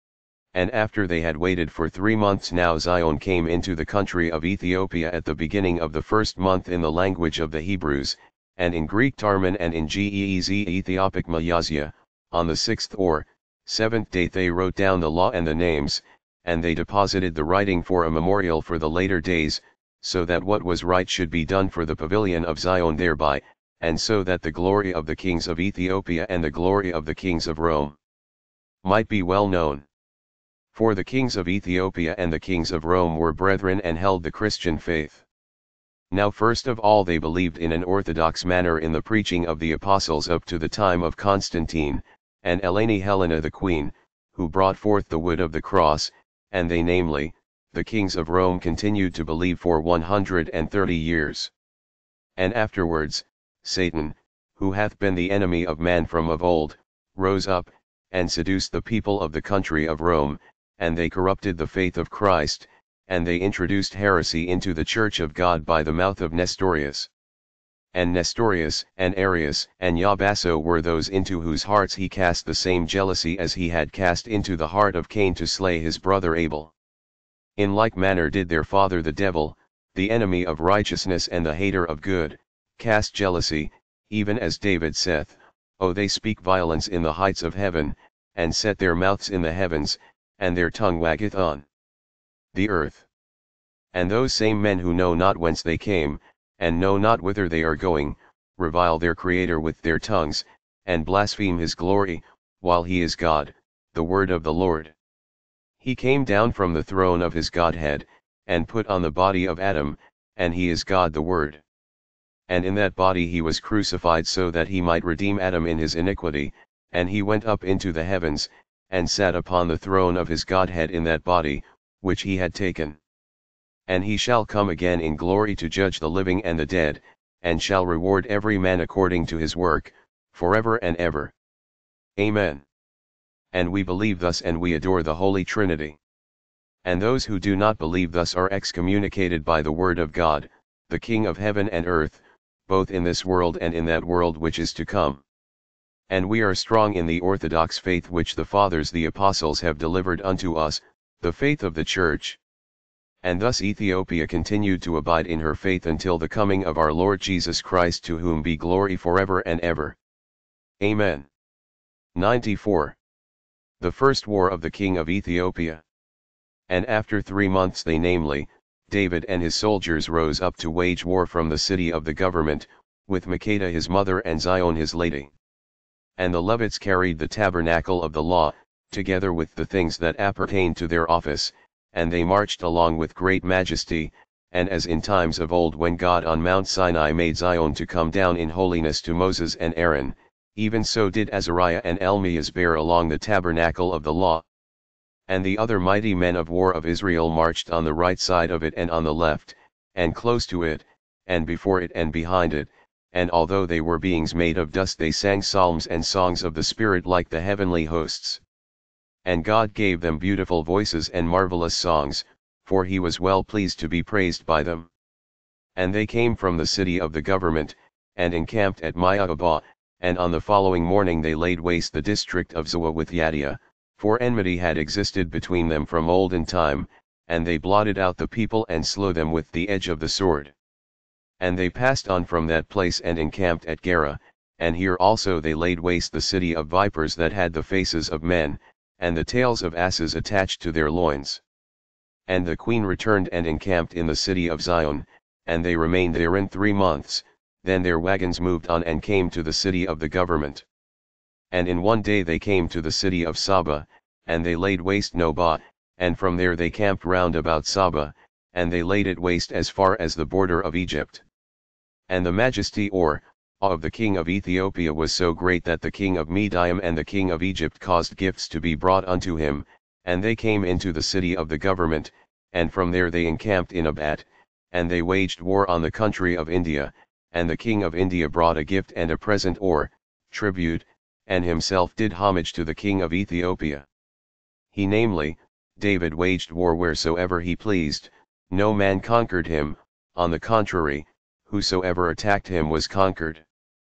And after they had waited for 3 months, now Zion came into the country of Ethiopia at the beginning of the first month in the language of the Hebrews, and in Greek Tarman and in Geez Ethiopic Mayazia, on the 6th or 7th day they wrote down the law and the names, and they deposited the writing for a memorial for the later days, so that what was right should be done for the pavilion of Zion thereby, and so that the glory of the kings of Ethiopia and the glory of the kings of Rome might be well known. For the kings of Ethiopia and the kings of Rome were brethren and held the Christian faith. Now first of all they believed in an orthodox manner in the preaching of the apostles up to the time of Constantine, and Eleni Helena the queen, who brought forth the wood of the cross, and they namely, the kings of Rome continued to believe for 130 years. And afterwards, Satan, who hath been the enemy of man from of old, rose up, and seduced the people of the country of Rome, and they corrupted the faith of Christ, and they introduced heresy into the church of God by the mouth of Nestorius. And Nestorius, and Arius, and Jabasso were those into whose hearts he cast the same jealousy as he had cast into the heart of Cain to slay his brother Abel. In like manner did their father the devil, the enemy of righteousness and the hater of good, cast jealousy, even as David saith, O they speak violence in the heights of heaven, and set their mouths in the heavens, and their tongue waggeth on the earth. And those same men who know not whence they came, and know not whither they are going, revile their Creator with their tongues, and blaspheme his glory, while he is God, the word of the Lord. He came down from the throne of his Godhead, and put on the body of Adam, and he is God the Word. And in that body he was crucified so that he might redeem Adam in his iniquity, and he went up into the heavens, and sat upon the throne of his Godhead in that body, which he had taken. And he shall come again in glory to judge the living and the dead, and shall reward every man according to his work, forever and ever. Amen. And we believe thus, and we adore the Holy Trinity. And those who do not believe thus are excommunicated by the word of God, the King of heaven and earth, both in this world and in that world which is to come. And we are strong in the orthodox faith which the fathers the apostles have delivered unto us, the faith of the Church. And thus Ethiopia continued to abide in her faith until the coming of our Lord Jesus Christ, to whom be glory forever and ever. Amen. 94. The first war of the king of Ethiopia. And after 3 months they, namely, David and his soldiers rose up to wage war from the city of the government, with Makkedah his mother and Zion his lady. And the Levites carried the tabernacle of the law, together with the things that appertained to their office, and they marched along with great majesty, and as in times of old when God on Mount Sinai made Zion to come down in holiness to Moses and Aaron, even so did Azariah and Elmias bear along the tabernacle of the law. And the other mighty men of war of Israel marched on the right side of it and on the left, and close to it, and before it and behind it, and although they were beings made of dust they sang psalms and songs of the Spirit like the heavenly hosts. And God gave them beautiful voices and marvelous songs, for he was well pleased to be praised by them. And they came from the city of the government, and encamped at Maahah, and on the following morning they laid waste the district of Zoah with Yadiah, for enmity had existed between them from olden time, and they blotted out the people and slew them with the edge of the sword. And they passed on from that place and encamped at Gera, and here also they laid waste the city of vipers that had the faces of men, and the tails of asses attached to their loins. And the queen returned and encamped in the city of Zion, and they remained therein 3 months, then their wagons moved on and came to the city of the government. And in one day they came to the city of Saba, and they laid waste Nobah, and from there they camped round about Saba, and they laid it waste as far as the border of Egypt. And the majesty or awe of the king of Ethiopia was so great that the king of Midian and the king of Egypt caused gifts to be brought unto him, and they came into the city of the government, and from there they encamped in Abat, and they waged war on the country of India, and the king of India brought a gift and a present or tribute, and himself did homage to the king of Ethiopia. He namely, David waged war wheresoever he pleased, no man conquered him, on the contrary, whosoever attacked him was conquered.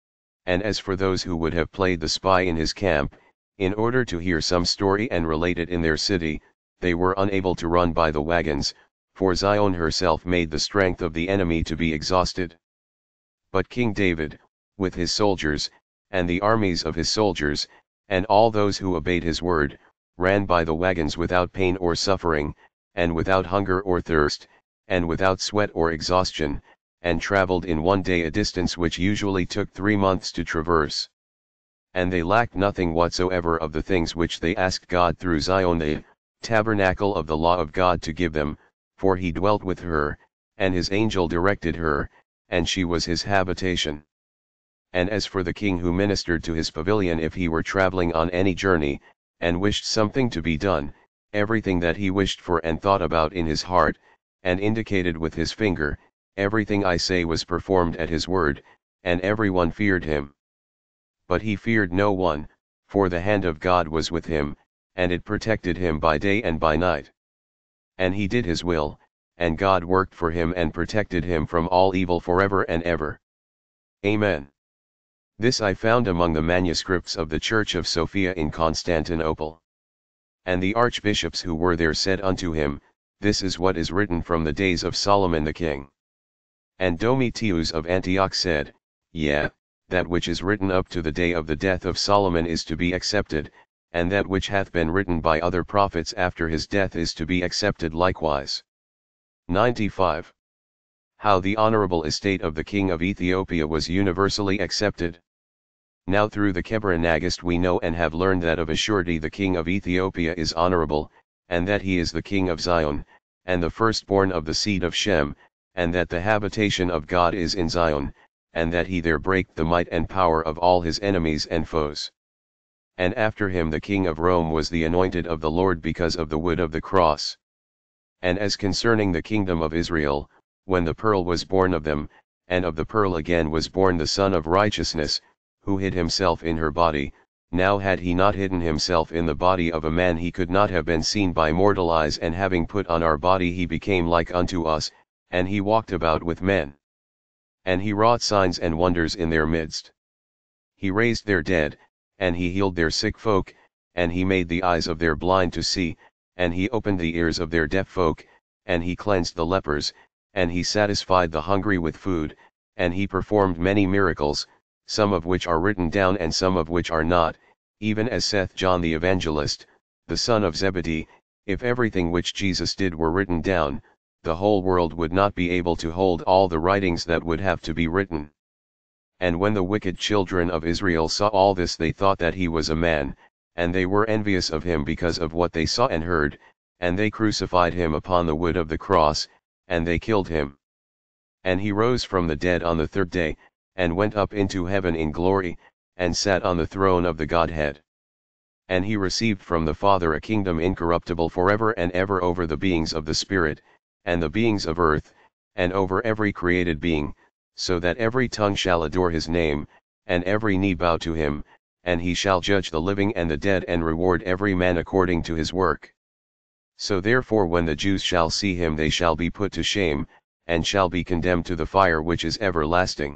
And as for those who would have played the spy in his camp, in order to hear some story and relate it in their city, they were unable to run by the wagons, for Zion herself made the strength of the enemy to be exhausted. But King David, with his soldiers, and the armies of his soldiers, and all those who obeyed his word, ran by the wagons without pain or suffering, and without hunger or thirst, and without sweat or exhaustion, and traveled in one day a distance which usually took 3 months to traverse. And they lacked nothing whatsoever of the things which they asked God through Zion the tabernacle of the law of God to give them, for he dwelt with her, and his angel directed her, and she was his habitation. And as for the king who ministered to his pavilion if he were traveling on any journey, and wished something to be done, everything that he wished for and thought about in his heart, and indicated with his finger, everything I say was performed at his word, and everyone feared him. But he feared no one, for the hand of God was with him, and it protected him by day and by night. And he did his will, and God worked for him and protected him from all evil forever and ever. Amen. This I found among the manuscripts of the Church of Sophia in Constantinople. And the archbishops who were there said unto him, This is what is written from the days of Solomon the king. And Domitius of Antioch said, Yea, that which is written up to the day of the death of Solomon is to be accepted, and that which hath been written by other prophets after his death is to be accepted likewise. 95. How the honorable estate of the king of Ethiopia was universally accepted. Now through the KEBRA NEGAST we know and have learned that of a surety the king of Ethiopia is honorable, and that he is the king of Zion, and the firstborn of the seed of Shem, and that the habitation of God is in Zion, and that he there brake the might and power of all his enemies and foes. And after him the king of Rome was the anointed of the Lord because of the wood of the cross. And as concerning the kingdom of Israel, when the pearl was born of them, and of the pearl again was born the Son of Righteousness, who hid himself in her body, now had he not hidden himself in the body of a man he could not have been seen by mortal eyes, and having put on our body he became like unto us, and he walked about with men. And he wrought signs and wonders in their midst. He raised their dead, and he healed their sick folk, and he made the eyes of their blind to see, and he opened the ears of their deaf folk, and he cleansed the lepers, and he satisfied the hungry with food, and he performed many miracles, some of which are written down and some of which are not, even as saith John the Evangelist, the son of Zebedee, if everything which Jesus did were written down, the whole world would not be able to hold all the writings that would have to be written. And when the wicked children of Israel saw all this, they thought that he was a man, and they were envious of him because of what they saw and heard, and they crucified him upon the wood of the cross, and they killed him. And he rose from the dead on the third day, and went up into heaven in glory, and sat on the throne of the Godhead. And he received from the Father a kingdom incorruptible forever and ever over the beings of the Spirit, and the beings of earth, and over every created being, so that every tongue shall adore his name, and every knee bow to him, and he shall judge the living and the dead and reward every man according to his work. So therefore when the Jews shall see him they shall be put to shame, and shall be condemned to the fire which is everlasting.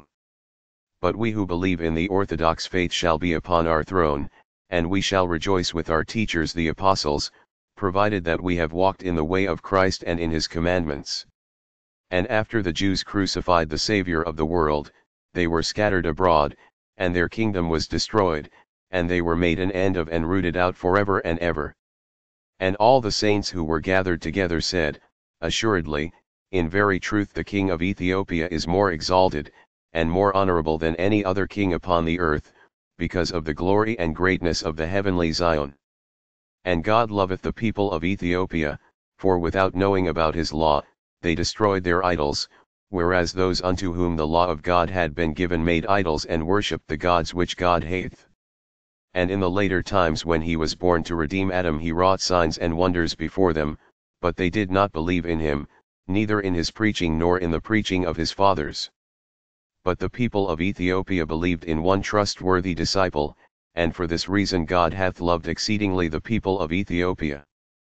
But we who believe in the Orthodox faith shall be upon our throne, and we shall rejoice with our teachers the apostles, provided that we have walked in the way of Christ and in his commandments. And after the Jews crucified the Savior of the world, they were scattered abroad, and their kingdom was destroyed, and they were made an end of and rooted out forever and ever. And all the saints who were gathered together said, Assuredly, in very truth the king of Ethiopia is more exalted, and more honorable than any other king upon the earth, because of the glory and greatness of the heavenly Zion. And God loveth the people of Ethiopia, for without knowing about his law, they destroyed their idols, whereas those unto whom the law of God had been given made idols and worshipped the gods which God hateth. And in the later times when he was born to redeem Adam he wrought signs and wonders before them, but they did not believe in him, neither in his preaching nor in the preaching of his fathers. But the people of Ethiopia believed in one trustworthy disciple, and for this reason God hath loved exceedingly the people of Ethiopia.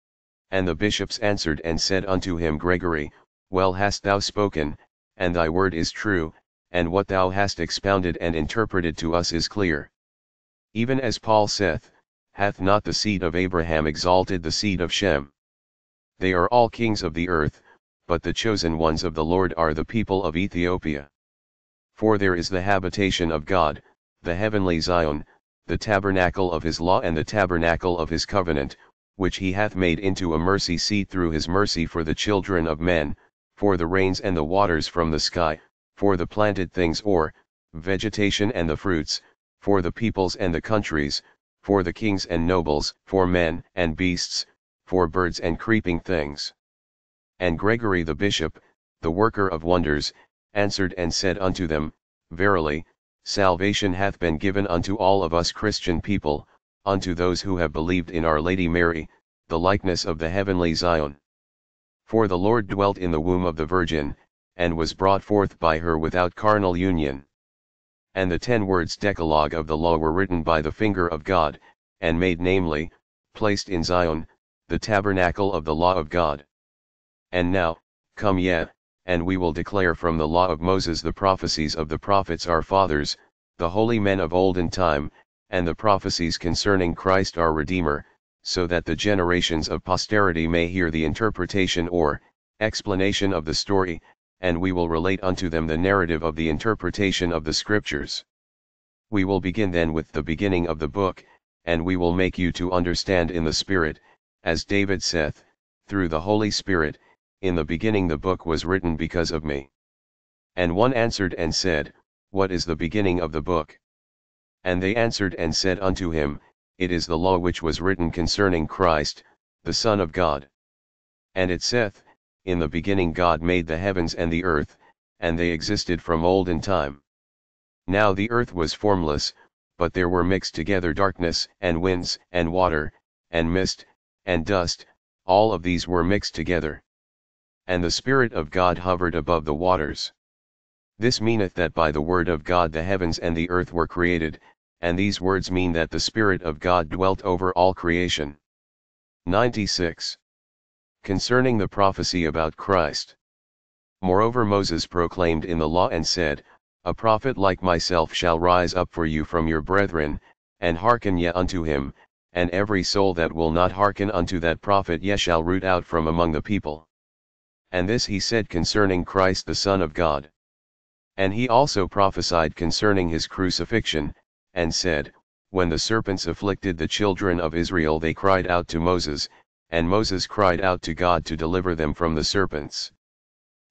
And the bishops answered and said unto him, Gregory, well hast thou spoken, and thy word is true, and what thou hast expounded and interpreted to us is clear. Even as Paul saith, hath not the seed of Abraham exalted the seed of Shem? They are all kings of the earth, but the chosen ones of the Lord are the people of Ethiopia. For there is the habitation of God, the heavenly Zion, the tabernacle of his law and the tabernacle of his covenant, which he hath made into a mercy seat through his mercy for the children of men, for the rains and the waters from the sky, for the planted things or vegetation and the fruits, for the peoples and the countries, for the kings and nobles, for men and beasts, for birds and creeping things. And Gregory the bishop, the worker of wonders, answered and said unto them, Verily, salvation hath been given unto all of us Christian people, unto those who have believed in Our Lady Mary, the likeness of the heavenly Zion. For the Lord dwelt in the womb of the Virgin, and was brought forth by her without carnal union. And the 10 words Decalogue of the law were written by the finger of God, and made namely, placed in Zion, the tabernacle of the law of God. And now, come ye, and we will declare from the law of Moses the prophecies of the prophets our fathers, the holy men of olden time, and the prophecies concerning Christ our Redeemer, so that the generations of posterity may hear the interpretation or explanation of the story, and we will relate unto them the narrative of the interpretation of the Scriptures. We will begin then with the beginning of the book, and we will make you to understand in the Spirit, as David saith, through the Holy Spirit, in the beginning the book was written because of me. And one answered and said, What is the beginning of the book? And they answered and said unto him, It is the law which was written concerning Christ, the Son of God. And it saith, In the beginning God made the heavens and the earth, and they existed from olden time. Now the earth was formless, but there were mixed together darkness and winds and water, and mist, and dust, all of these were mixed together. And the Spirit of God hovered above the waters. This meaneth that by the word of God the heavens and the earth were created, and these words mean that the Spirit of God dwelt over all creation. 96. Concerning the prophecy about Christ. Moreover Moses proclaimed in the law and said, A prophet like myself shall rise up for you from your brethren, and hearken ye unto him, and every soul that will not hearken unto that prophet ye shall root out from among the people. And this he said concerning Christ the Son of God. And he also prophesied concerning his crucifixion, and said, When the serpents afflicted the children of Israel they cried out to Moses, and Moses cried out to God to deliver them from the serpents.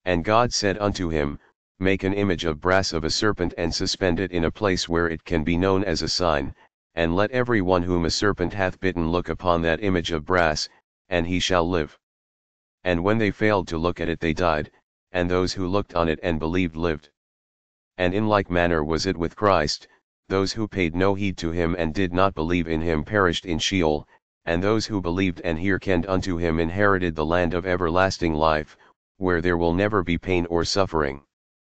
And God said unto him, Make an image of brass of a serpent and suspend it in a place where it can be known as a sign, and let every one whom a serpent hath bitten look upon that image of brass, and he shall live. And when they failed to look at it they died, and those who looked on it and believed lived. And in like manner was it with Christ, those who paid no heed to him and did not believe in him perished in Sheol, and those who believed and hearkened unto him inherited the land of everlasting life, where there will never be pain or suffering.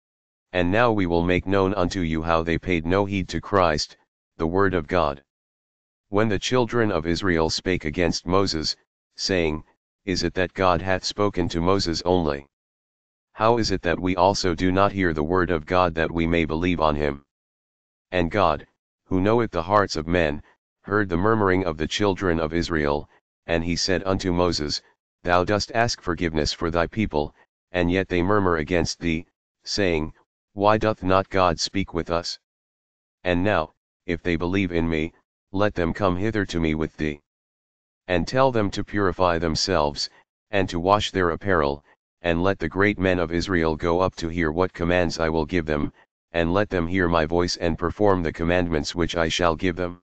And now we will make known unto you how they paid no heed to Christ, the word of God. When the children of Israel spake against Moses, saying, Is it that God hath spoken to Moses only? How is it that we also do not hear the word of God that we may believe on him? And God, who knoweth the hearts of men, heard the murmuring of the children of Israel, and he said unto Moses, Thou dost ask forgiveness for thy people, and yet they murmur against thee, saying, Why doth not God speak with us? And now, if they believe in me, let them come hither to me with thee. And tell them to purify themselves, and to wash their apparel, and let the great men of Israel go up to hear what commands I will give them, and let them hear my voice and perform the commandments which I shall give them.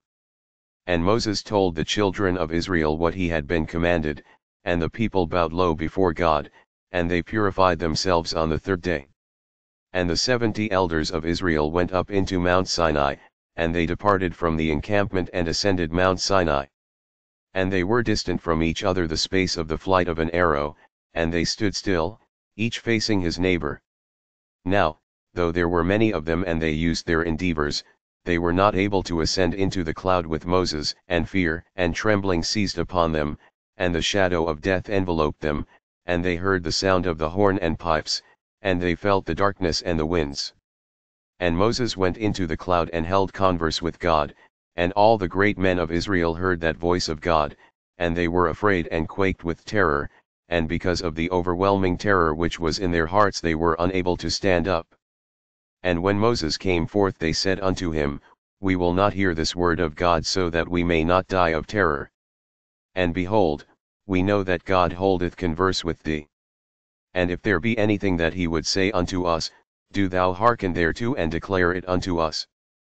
And Moses told the children of Israel what he had been commanded, and the people bowed low before God, and they purified themselves on the third day. And the 70 elders of Israel went up into Mount Sinai, and they departed from the encampment and ascended Mount Sinai. And they were distant from each other the space of the flight of an arrow, and they stood still, each facing his neighbor. Now, though there were many of them and they used their endeavors, they were not able to ascend into the cloud with Moses, and fear and trembling seized upon them, and the shadow of death enveloped them, and they heard the sound of the horn and pipes, and they felt the darkness and the winds. And Moses went into the cloud and held converse with God, and all the great men of Israel heard that voice of God, and they were afraid and quaked with terror, and because of the overwhelming terror which was in their hearts they were unable to stand up. And when Moses came forth they said unto him, We will not hear this word of God so that we may not die of terror. And behold, we know that God holdeth converse with thee. And if there be anything that he would say unto us, do thou hearken thereto and declare it unto us.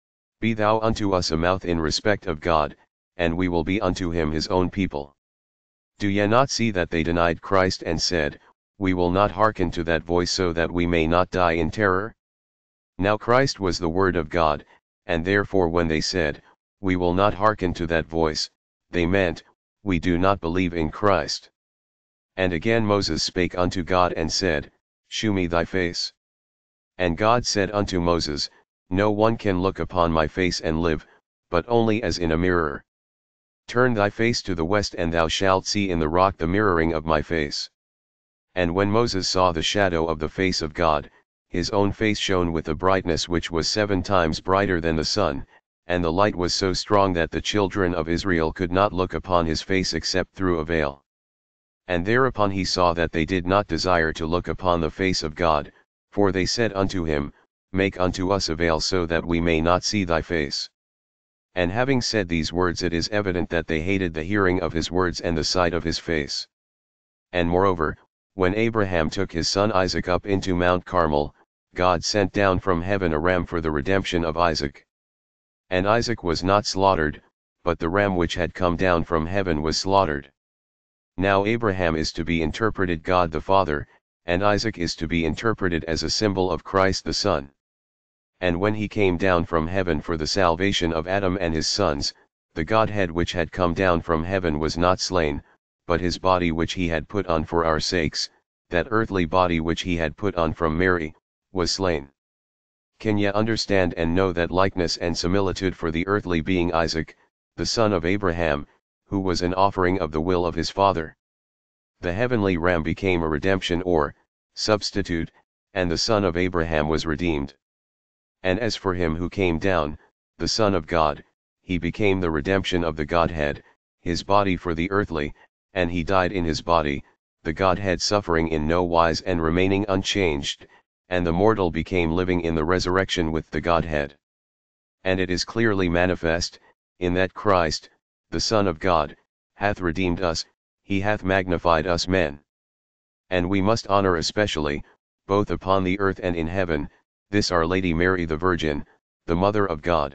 Be thou unto us a mouth in respect of God, and we will be unto him his own people. Do ye not see that they denied Christ and said, We will not hearken to that voice so that we may not die in terror? Now Christ was the word of God, and therefore when they said, We will not hearken to that voice, they meant, We do not believe in Christ. And again Moses spake unto God and said, Shew me thy face. And God said unto Moses, No one can look upon my face and live, but only as in a mirror. Turn thy face to the west and thou shalt see in the rock the mirroring of my face. And when Moses saw the shadow of the face of God, his own face shone with a brightness which was 7 times brighter than the sun, and the light was so strong that the children of Israel could not look upon his face except through a veil. And thereupon he saw that they did not desire to look upon the face of God, for they said unto him, Make unto us a veil so that we may not see thy face. And having said these words it is evident that they hated the hearing of his words and the sight of his face. And moreover, when Abraham took his son Isaac up into Mount Carmel, God sent down from heaven a ram for the redemption of Isaac. And Isaac was not slaughtered, but the ram which had come down from heaven was slaughtered. Now Abraham is to be interpreted God the Father, and Isaac is to be interpreted as a symbol of Christ the Son. And when he came down from heaven for the salvation of Adam and his sons, the Godhead which had come down from heaven was not slain, but his body which he had put on for our sakes, that earthly body which he had put on from Mary, was slain. Can ye understand and know that likeness and similitude for the earthly being Isaac, the son of Abraham, who was an offering of the will of his father? The heavenly ram became a redemption or substitute, and the son of Abraham was redeemed. And as for him who came down, the Son of God, he became the redemption of the Godhead, his body for the earthly, and he died in his body, the Godhead suffering in no wise and remaining unchanged, and the mortal became living in the resurrection with the Godhead. And it is clearly manifest, in that Christ, the Son of God, hath redeemed us, he hath magnified us men. And we must honor especially, both upon the earth and in heaven, this Our Lady Mary the Virgin, the Mother of God.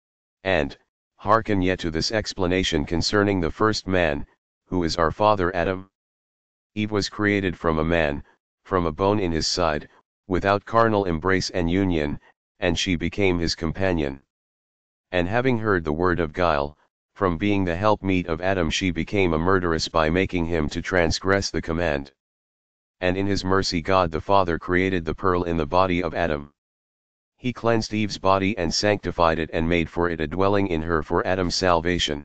And, hearken yet to this explanation concerning the first man, who is our father Adam. Eve was created from a man, from a bone in his side, without carnal embrace and union, and she became his companion. And having heard the word of guile, from being the helpmeet of Adam she became a murderess by making him to transgress the command. And in his mercy God the Father created the pearl in the body of Adam. He cleansed Eve's body and sanctified it and made for it a dwelling in her for Adam's salvation.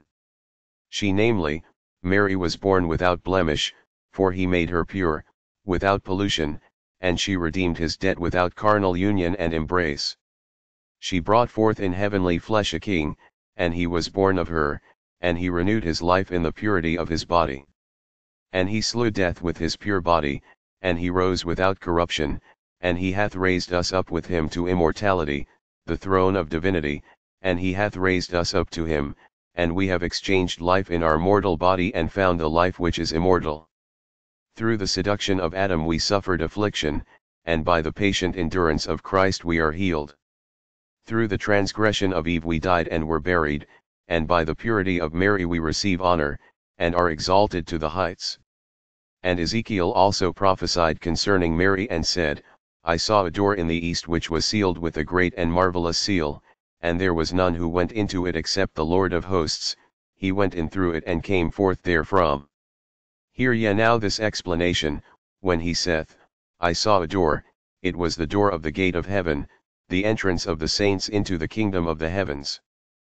She namely, Mary was born without blemish, for he made her pure, without pollution, and she redeemed his debt without carnal union and embrace. She brought forth in heavenly flesh a king, and he was born of her, and he renewed his life in the purity of his body. And he slew death with his pure body, and he rose without corruption, and he hath raised us up with him to immortality, the throne of divinity, and he hath raised us up to him, and we have exchanged life in our mortal body and found the life which is immortal. Through the seduction of Adam we suffered affliction, and by the patient endurance of Christ we are healed. Through the transgression of Eve we died and were buried, and by the purity of Mary we receive honor, and are exalted to the heights. And Ezekiel also prophesied concerning Mary and said, I saw a door in the east which was sealed with a great and marvelous seal, and there was none who went into it except the Lord of hosts, he went in through it and came forth therefrom. Hear ye now this explanation, when he saith, I saw a door, it was the door of the gate of heaven, the entrance of the saints into the kingdom of the heavens.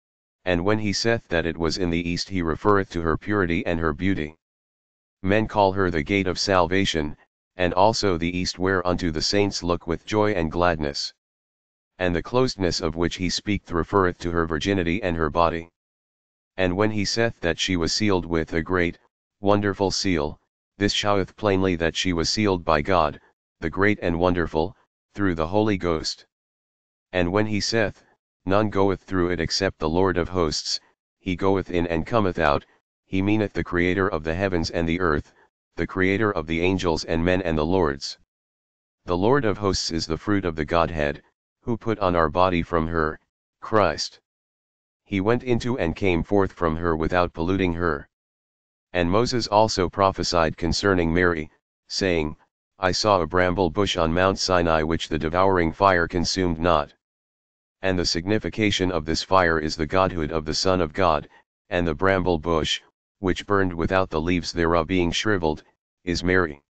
And when he saith that it was in the east he referreth to her purity and her beauty. Men call her the gate of salvation, and also the east whereunto the saints look with joy and gladness. And the closedness of which he speaketh referreth to her virginity and her body. And when he saith that she was sealed with a great, wonderful seal, this showeth plainly that she was sealed by God, the great and wonderful, through the Holy Ghost. And when he saith, none goeth through it except the Lord of hosts, he goeth in and cometh out, he meaneth the Creator of the heavens and the earth, the Creator of the angels and men and the lords. The Lord of hosts is the fruit of the Godhead, who put on our body from her, Christ. He went into and came forth from her without polluting her. And Moses also prophesied concerning Mary, saying, I saw a bramble bush on Mount Sinai which the devouring fire consumed not. And the signification of this fire is the Godhood of the Son of God, and the bramble bush, which burned without the leaves thereof being shriveled, is Mary.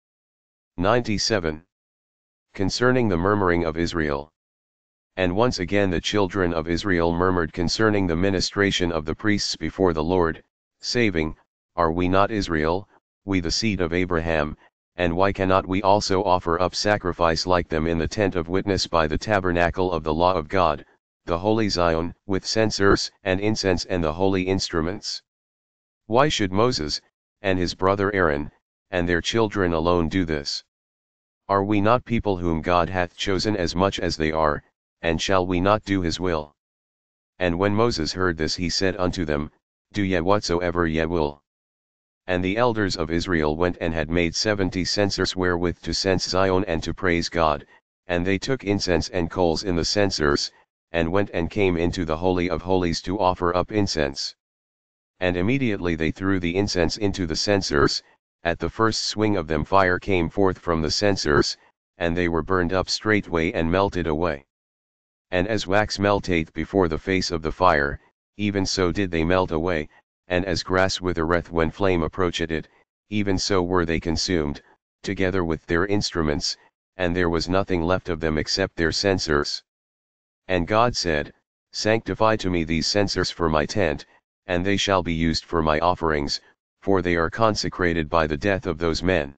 97. Concerning the murmuring of Israel. And once again the children of Israel murmured concerning the ministration of the priests before the Lord, saying, Are we not Israel, we the seed of Abraham, and why cannot we also offer up sacrifice like them in the tent of witness by the tabernacle of the law of God, the holy Zion, with censers and incense and the holy instruments? Why should Moses, and his brother Aaron, and their children alone do this? Are we not people whom God hath chosen as much as they are, and shall we not do his will? And when Moses heard this he said unto them, Do ye whatsoever ye will. And the elders of Israel went and had made 70 censers wherewith to cense Zion and to praise God, and they took incense and coals in the censers, and went and came into the Holy of Holies to offer up incense. And immediately they threw the incense into the censers, at the first swing of them fire came forth from the censers, and they were burned up straightway and melted away. And as wax melteth before the face of the fire, even so did they melt away, and as grass withereth when flame approacheth it, even so were they consumed, together with their instruments, and there was nothing left of them except their censers. And God said, Sanctify to me these censers for my tent, and they shall be used for my offerings, for they are consecrated by the death of those men.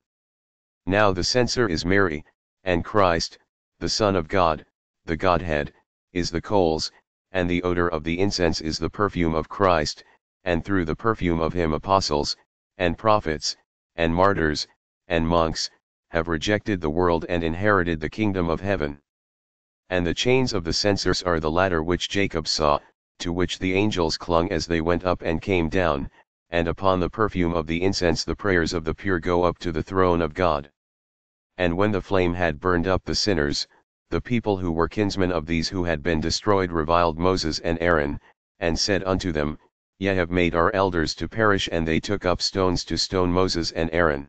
Now the censer is Mary, and Christ, the Son of God, the Godhead, is the coals, and the odor of the incense is the perfume of Christ, and through the perfume of him apostles, and prophets, and martyrs, and monks, have rejected the world and inherited the kingdom of heaven. And the chains of the censers are the ladder which Jacob saw, to which the angels clung as they went up and came down, and upon the perfume of the incense the prayers of the pure go up to the throne of God. And when the flame had burned up the sinners, the people who were kinsmen of these who had been destroyed reviled Moses and Aaron, and said unto them, Ye have made our elders to perish. And they took up stones to stone Moses and Aaron.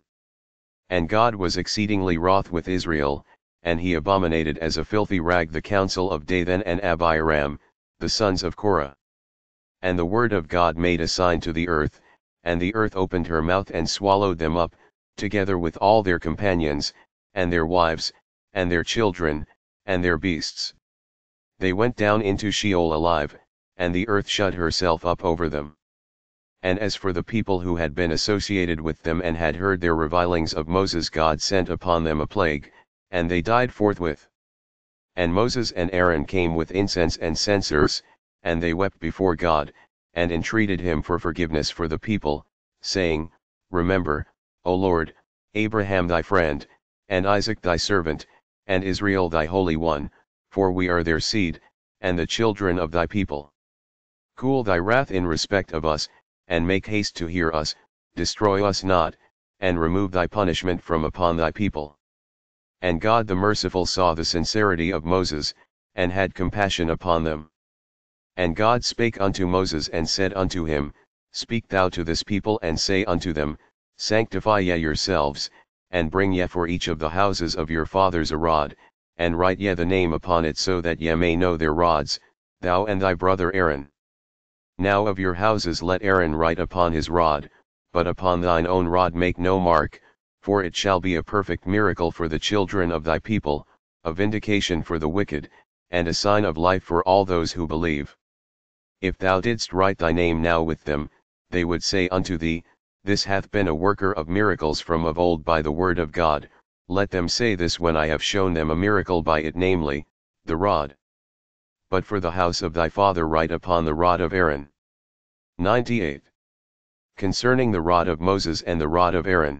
And God was exceedingly wroth with Israel, and he abominated as a filthy rag the counsel of Dathan and Abiram, the sons of Korah. And the word of God made a sign to the earth, and the earth opened her mouth and swallowed them up, together with all their companions, and their wives, and their children, and their beasts. They went down into Sheol alive, and the earth shut herself up over them. And as for the people who had been associated with them and had heard their revilings of Moses, God sent upon them a plague, and they died forthwith. And Moses and Aaron came with incense and censers, and they wept before God, and entreated him for forgiveness for the people, saying, Remember, O Lord, Abraham thy friend, and Isaac thy servant, and Israel thy Holy One, for we are their seed, and the children of thy people. Cool thy wrath in respect of us, and make haste to hear us, destroy us not, and remove thy punishment from upon thy people. And God the merciful saw the sincerity of Moses, and had compassion upon them. And God spake unto Moses and said unto him, Speak thou to this people and say unto them, Sanctify ye yourselves, and bring ye for each of the houses of your fathers a rod, and write ye the name upon it, so that ye may know their rods, thou and thy brother Aaron. Now of your houses let Aaron write upon his rod, but upon thine own rod make no mark, for it shall be a perfect miracle for the children of thy people, a vindication for the wicked, and a sign of life for all those who believe. If thou didst write thy name now with them, they would say unto thee, This hath been a worker of miracles from of old by the word of God. Let them say this when I have shown them a miracle by it, namely, the rod. But for the house of thy father write upon the rod of Aaron. 98. Concerning the rod of Moses and the rod of Aaron.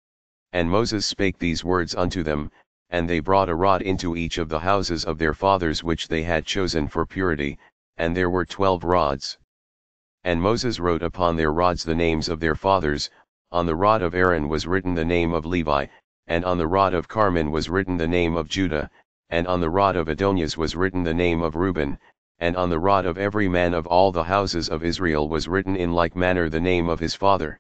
And Moses spake these words unto them, and they brought a rod into each of the houses of their fathers which they had chosen for purity, and there were 12 rods. And Moses wrote upon their rods the names of their fathers. On the rod of Aaron was written the name of Levi, and on the rod of Carmon was written the name of Judah, and on the rod of Adonias was written the name of Reuben, and on the rod of every man of all the houses of Israel was written in like manner the name of his father.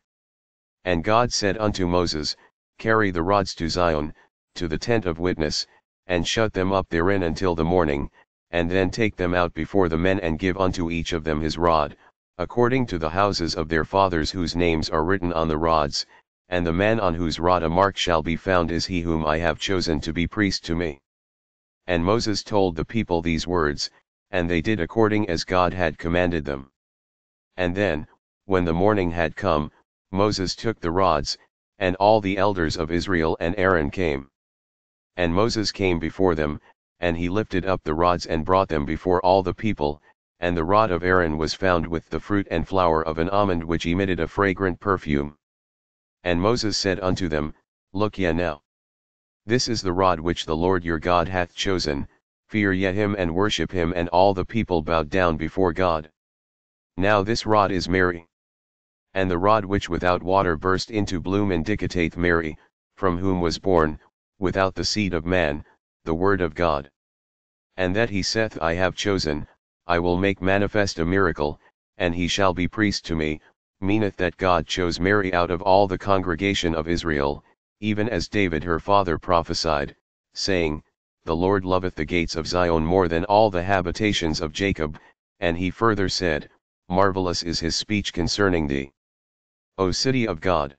And God said unto Moses, Carry the rods to Zion, to the tent of witness, and shut them up therein until the morning, and then take them out before the men and give unto each of them his rod, according to the houses of their fathers whose names are written on the rods, and the man on whose rod a mark shall be found is he whom I have chosen to be priest to me. And Moses told the people these words, and they did according as God had commanded them. And then, when the morning had come, Moses took the rods, and all the elders of Israel and Aaron came. And Moses came before them, and he lifted up the rods and brought them before all the people, and the rod of Aaron was found with the fruit and flower of an almond which emitted a fragrant perfume. And Moses said unto them, Look ye now. This is the rod which the Lord your God hath chosen, fear ye him and worship him. And all the people bowed down before God. Now this rod is Mary. And the rod which without water burst into bloom indicateth Mary, from whom was born, without the seed of man, the word of God. And that he saith, I have chosen, I will make manifest a miracle, and he shall be priest to me, meaneth that God chose Mary out of all the congregation of Israel, even as David her father prophesied, saying, The Lord loveth the gates of Zion more than all the habitations of Jacob. And he further said, Marvelous is his speech concerning thee, O city of God.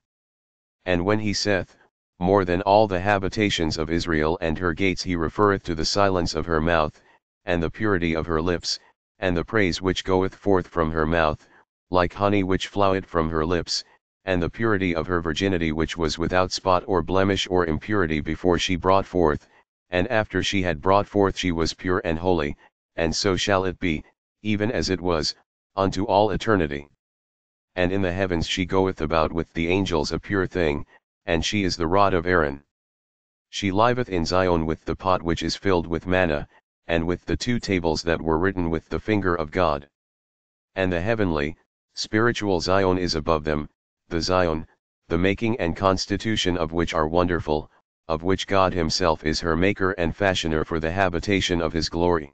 And when he saith, more than all the habitations of Israel and her gates, he referreth to the silence of her mouth, and the purity of her lips, and the praise which goeth forth from her mouth, like honey which floweth from her lips, and the purity of her virginity which was without spot or blemish or impurity before she brought forth, and after she had brought forth she was pure and holy, and so shall it be, even as it was, unto all eternity. And in the heavens she goeth about with the angels a pure thing, and she is the rod of Aaron. She liveth in Zion with the pot which is filled with manna, and with the 2 tables that were written with the finger of God. And the heavenly, spiritual Zion is above them, the Zion, the making and constitution of which are wonderful, of which God himself is her maker and fashioner for the habitation of his glory.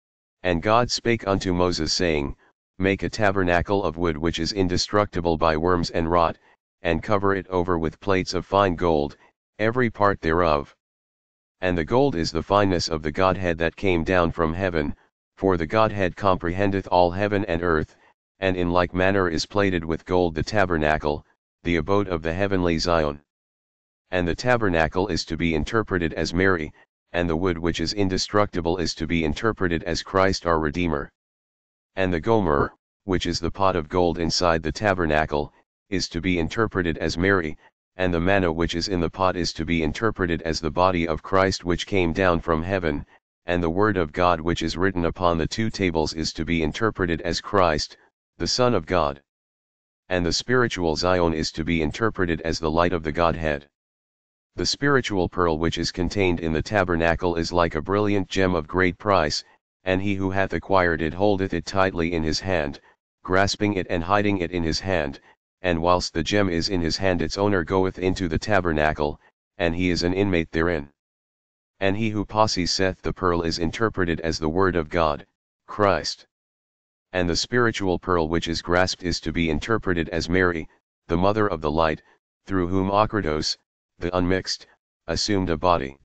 And God spake unto Moses, saying, Make a tabernacle of wood which is indestructible by worms and rot, and cover it over with plates of fine gold, every part thereof. And the gold is the fineness of the Godhead that came down from heaven, for the Godhead comprehendeth all heaven and earth, and in like manner is plated with gold the tabernacle, the abode of the heavenly Zion. And the tabernacle is to be interpreted as Mary, and the wood which is indestructible is to be interpreted as Christ our Redeemer. And the gomer, which is the pot of gold inside the tabernacle, is to be interpreted as Mary, and the manna which is in the pot is to be interpreted as the body of Christ which came down from heaven, and the word of God which is written upon the two tables is to be interpreted as Christ, the Son of God. And the spiritual Zion is to be interpreted as the light of the Godhead. The spiritual pearl which is contained in the tabernacle is like a brilliant gem of great price, and he who hath acquired it holdeth it tightly in his hand, grasping it and hiding it in his hand, and whilst the gem is in his hand its owner goeth into the tabernacle, and he is an inmate therein. And he who possesseth the pearl is interpreted as the word of God, Christ. And the spiritual pearl which is grasped is to be interpreted as Mary, the mother of the light, through whom Akratos, the unmixed, assumed a body.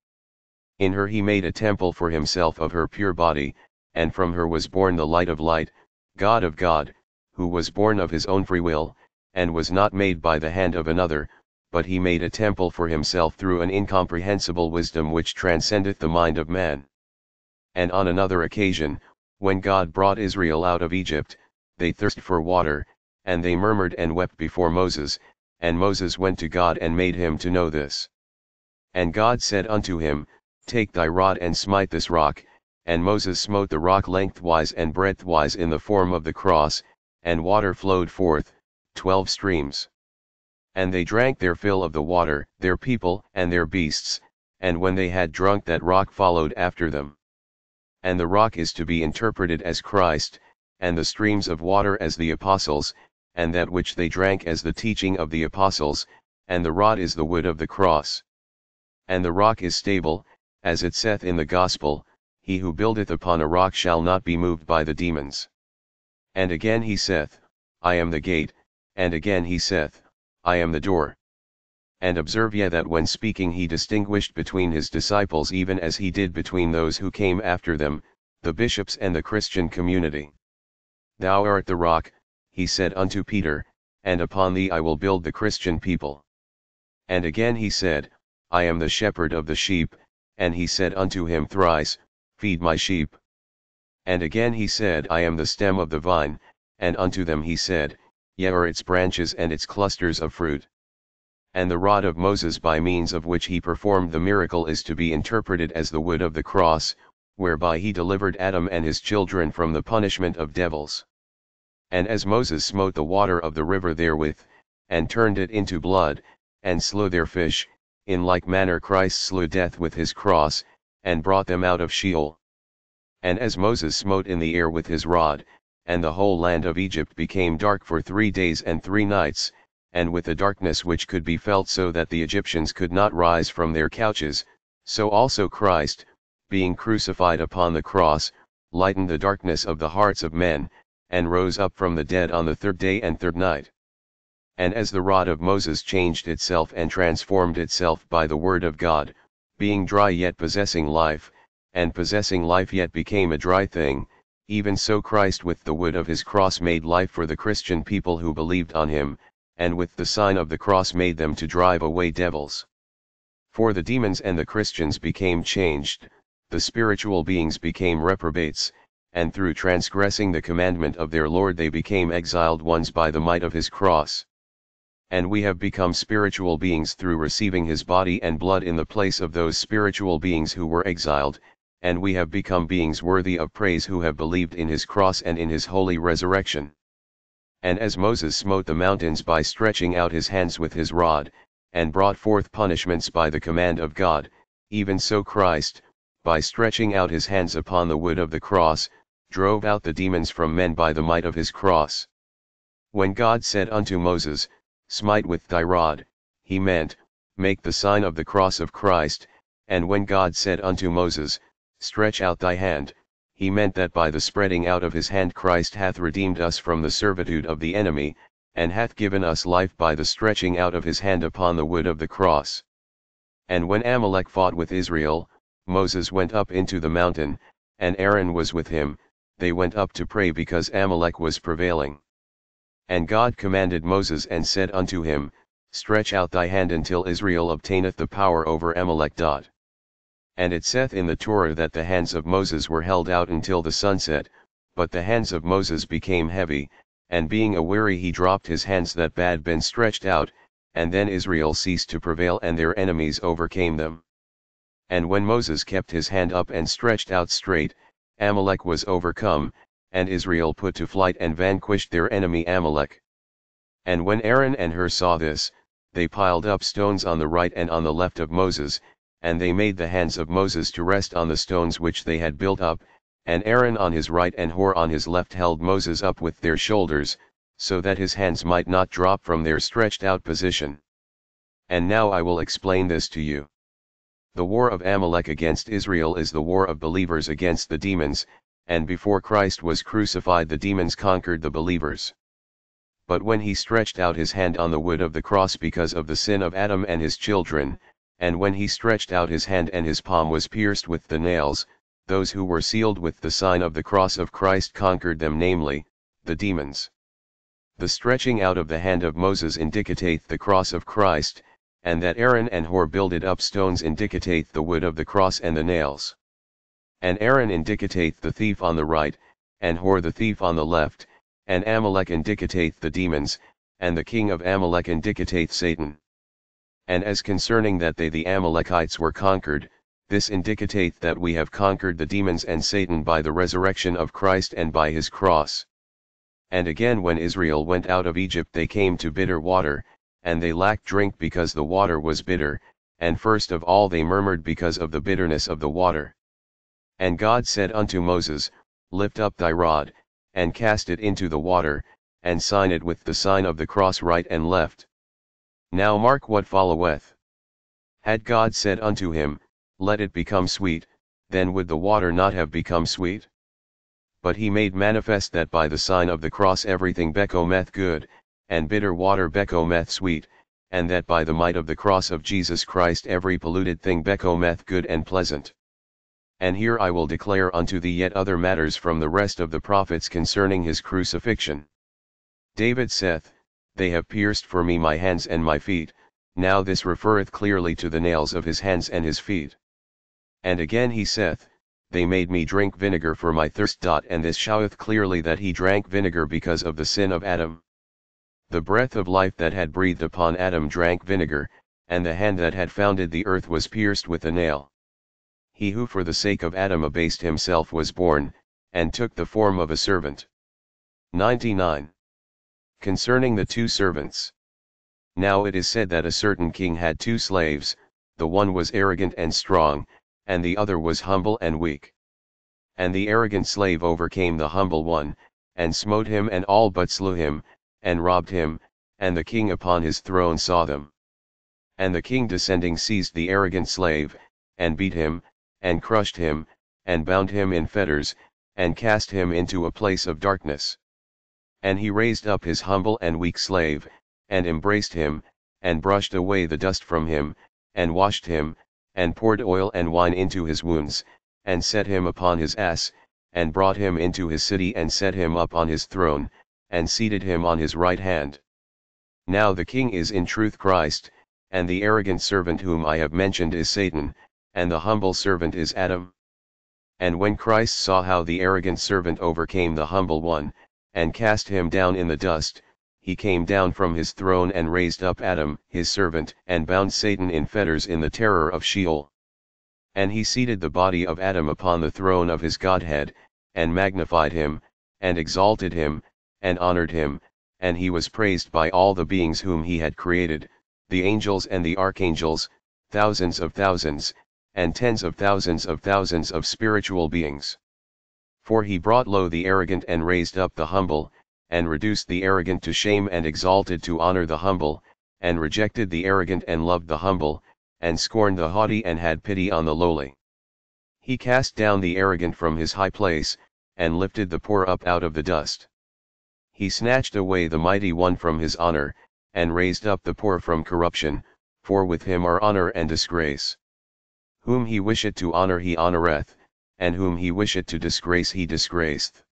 In her he made a temple for himself of her pure body, and from her was born the light of light, God of God, who was born of his own free will, and was not made by the hand of another, but he made a temple for himself through an incomprehensible wisdom which transcendeth the mind of man. And on another occasion, when God brought Israel out of Egypt, they thirsted for water, and they murmured and wept before Moses, and Moses went to God and made him to know this. And God said unto him, Take thy rod and smite this rock, and Moses smote the rock lengthwise and breadthwise in the form of the cross, and water flowed forth, 12 streams. And they drank their fill of the water, their people and their beasts, and when they had drunk that rock followed after them. And the rock is to be interpreted as Christ, and the streams of water as the apostles, and that which they drank as the teaching of the apostles, and the rod is the wood of the cross. And the rock is stable, as it saith in the Gospel, He who buildeth upon a rock shall not be moved by the demons. And again he saith, I am the gate, and again he saith, I am the door. And observe ye that when speaking he distinguished between his disciples even as he did between those who came after them, the bishops and the Christian community. Thou art the rock, he said unto Peter, and upon thee I will build the Christian people. And again he said, I am the shepherd of the sheep, and he said unto him thrice, Feed my sheep. And again he said, I am the stem of the vine, and unto them he said, Ye are its branches and its clusters of fruit. And the rod of Moses by means of which he performed the miracle is to be interpreted as the wood of the cross, whereby he delivered Adam and his children from the punishment of devils. And as Moses smote the water of the river therewith, and turned it into blood, and slew their fish, in like manner Christ slew death with his cross, and brought them out of Sheol. And as Moses smote in the air with his rod, and the whole land of Egypt became dark for 3 days and 3 nights, and with a darkness which could be felt so that the Egyptians could not rise from their couches, so also Christ, being crucified upon the cross, lightened the darkness of the hearts of men, and rose up from the dead on the 3rd day and 3rd night. And as the rod of Moses changed itself and transformed itself by the word of God, being dry yet possessing life, and possessing life yet became a dry thing, even so Christ with the wood of his cross made life for the Christian people who believed on him, and with the sign of the cross made them to drive away devils. For the demons and the Christians became changed, the spiritual beings became reprobates, and through transgressing the commandment of their Lord they became exiled ones by the might of his cross. And we have become spiritual beings through receiving his body and blood in the place of those spiritual beings who were exiled, and we have become beings worthy of praise who have believed in his cross and in his holy resurrection. And as Moses smote the mountains by stretching out his hands with his rod, and brought forth punishments by the command of God, even so Christ, by stretching out his hands upon the wood of the cross, drove out the demons from men by the might of his cross. When God said unto Moses, Smite with thy rod, he meant, make the sign of the cross of Christ. And when God said unto Moses, Stretch out thy hand, he meant that by the spreading out of his hand Christ hath redeemed us from the servitude of the enemy, and hath given us life by the stretching out of his hand upon the wood of the cross. And when Amalek fought with Israel, Moses went up into the mountain, and Aaron was with him. They went up to pray because Amalek was prevailing. And God commanded Moses and said unto him, Stretch out thy hand until Israel obtaineth the power over Amalek. And it saith in the Torah that the hands of Moses were held out until the sunset, but the hands of Moses became heavy, and being aweary he dropped his hands that had been stretched out, and then Israel ceased to prevail and their enemies overcame them. And when Moses kept his hand up and stretched out straight, Amalek was overcome, and Israel put to flight and vanquished their enemy Amalek. And when Aaron and Hur saw this, they piled up stones on the right and on the left of Moses, and they made the hands of Moses to rest on the stones which they had built up, and Aaron on his right and Hur on his left held Moses up with their shoulders, so that his hands might not drop from their stretched out position. And now I will explain this to you. The war of Amalek against Israel is the war of believers against the demons, and before Christ was crucified the demons conquered the believers. But when he stretched out his hand on the wood of the cross because of the sin of Adam and his children, and when he stretched out his hand and his palm was pierced with the nails, those who were sealed with the sign of the cross of Christ conquered them, namely, the demons. The stretching out of the hand of Moses indicateth the cross of Christ, and that Aaron and Hur builded up stones indicateth the wood of the cross and the nails. And Aaron indicateth the thief on the right, and Hur the thief on the left, and Amalek indicateth the demons, and the king of Amalek indicateth Satan. And as concerning that they the Amalekites were conquered, this indicateth that we have conquered the demons and Satan by the resurrection of Christ and by his cross. And again when Israel went out of Egypt they came to bitter water, and they lacked drink because the water was bitter, and first of all they murmured because of the bitterness of the water. And God said unto Moses, Lift up thy rod, and cast it into the water, and sign it with the sign of the cross right and left. Now mark what followeth. Had God said unto him, Let it become sweet, then would the water not have become sweet? But he made manifest that by the sign of the cross everything becometh good, and bitter water becometh sweet, and that by the might of the cross of Jesus Christ every polluted thing becometh good and pleasant. And here I will declare unto thee yet other matters from the rest of the prophets concerning his crucifixion. David saith, They have pierced for me my hands and my feet. Now this referreth clearly to the nails of his hands and his feet. And again he saith, They made me drink vinegar for my thirst. And this showeth clearly that he drank vinegar because of the sin of Adam. The breath of life that had breathed upon Adam drank vinegar, and the hand that had founded the earth was pierced with a nail. He who for the sake of Adam abased himself was born, and took the form of a servant. 99. Concerning the two servants. Now it is said that a certain king had two slaves, the one was arrogant and strong, and the other was humble and weak. And the arrogant slave overcame the humble one, and smote him and all but slew him, and robbed him, and the king upon his throne saw them. And the king descending seized the arrogant slave, and beat him, and crushed him, and bound him in fetters, and cast him into a place of darkness. And he raised up his humble and weak slave, and embraced him, and brushed away the dust from him, and washed him, and poured oil and wine into his wounds, and set him upon his ass, and brought him into his city and set him up on his throne, and seated him on his right hand. Now the king is in truth Christ, and the arrogant servant whom I have mentioned is Satan, and the humble servant is Adam. And when Christ saw how the arrogant servant overcame the humble one, and cast him down in the dust, he came down from his throne and raised up Adam, his servant, and bound Satan in fetters in the terror of Sheol. And he seated the body of Adam upon the throne of his Godhead, and magnified him, and exalted him, and honored him, and he was praised by all the beings whom he had created, the angels and the archangels, thousands of thousands, and tens of thousands of spiritual beings. For he brought low the arrogant and raised up the humble, and reduced the arrogant to shame and exalted to honor the humble, and rejected the arrogant and loved the humble, and scorned the haughty and had pity on the lowly. He cast down the arrogant from his high place, and lifted the poor up out of the dust. He snatched away the mighty one from his honor, and raised up the poor from corruption, for with him are honor and disgrace. Whom he wisheth to honor he honoreth, and whom he wisheth to disgrace he disgraceth.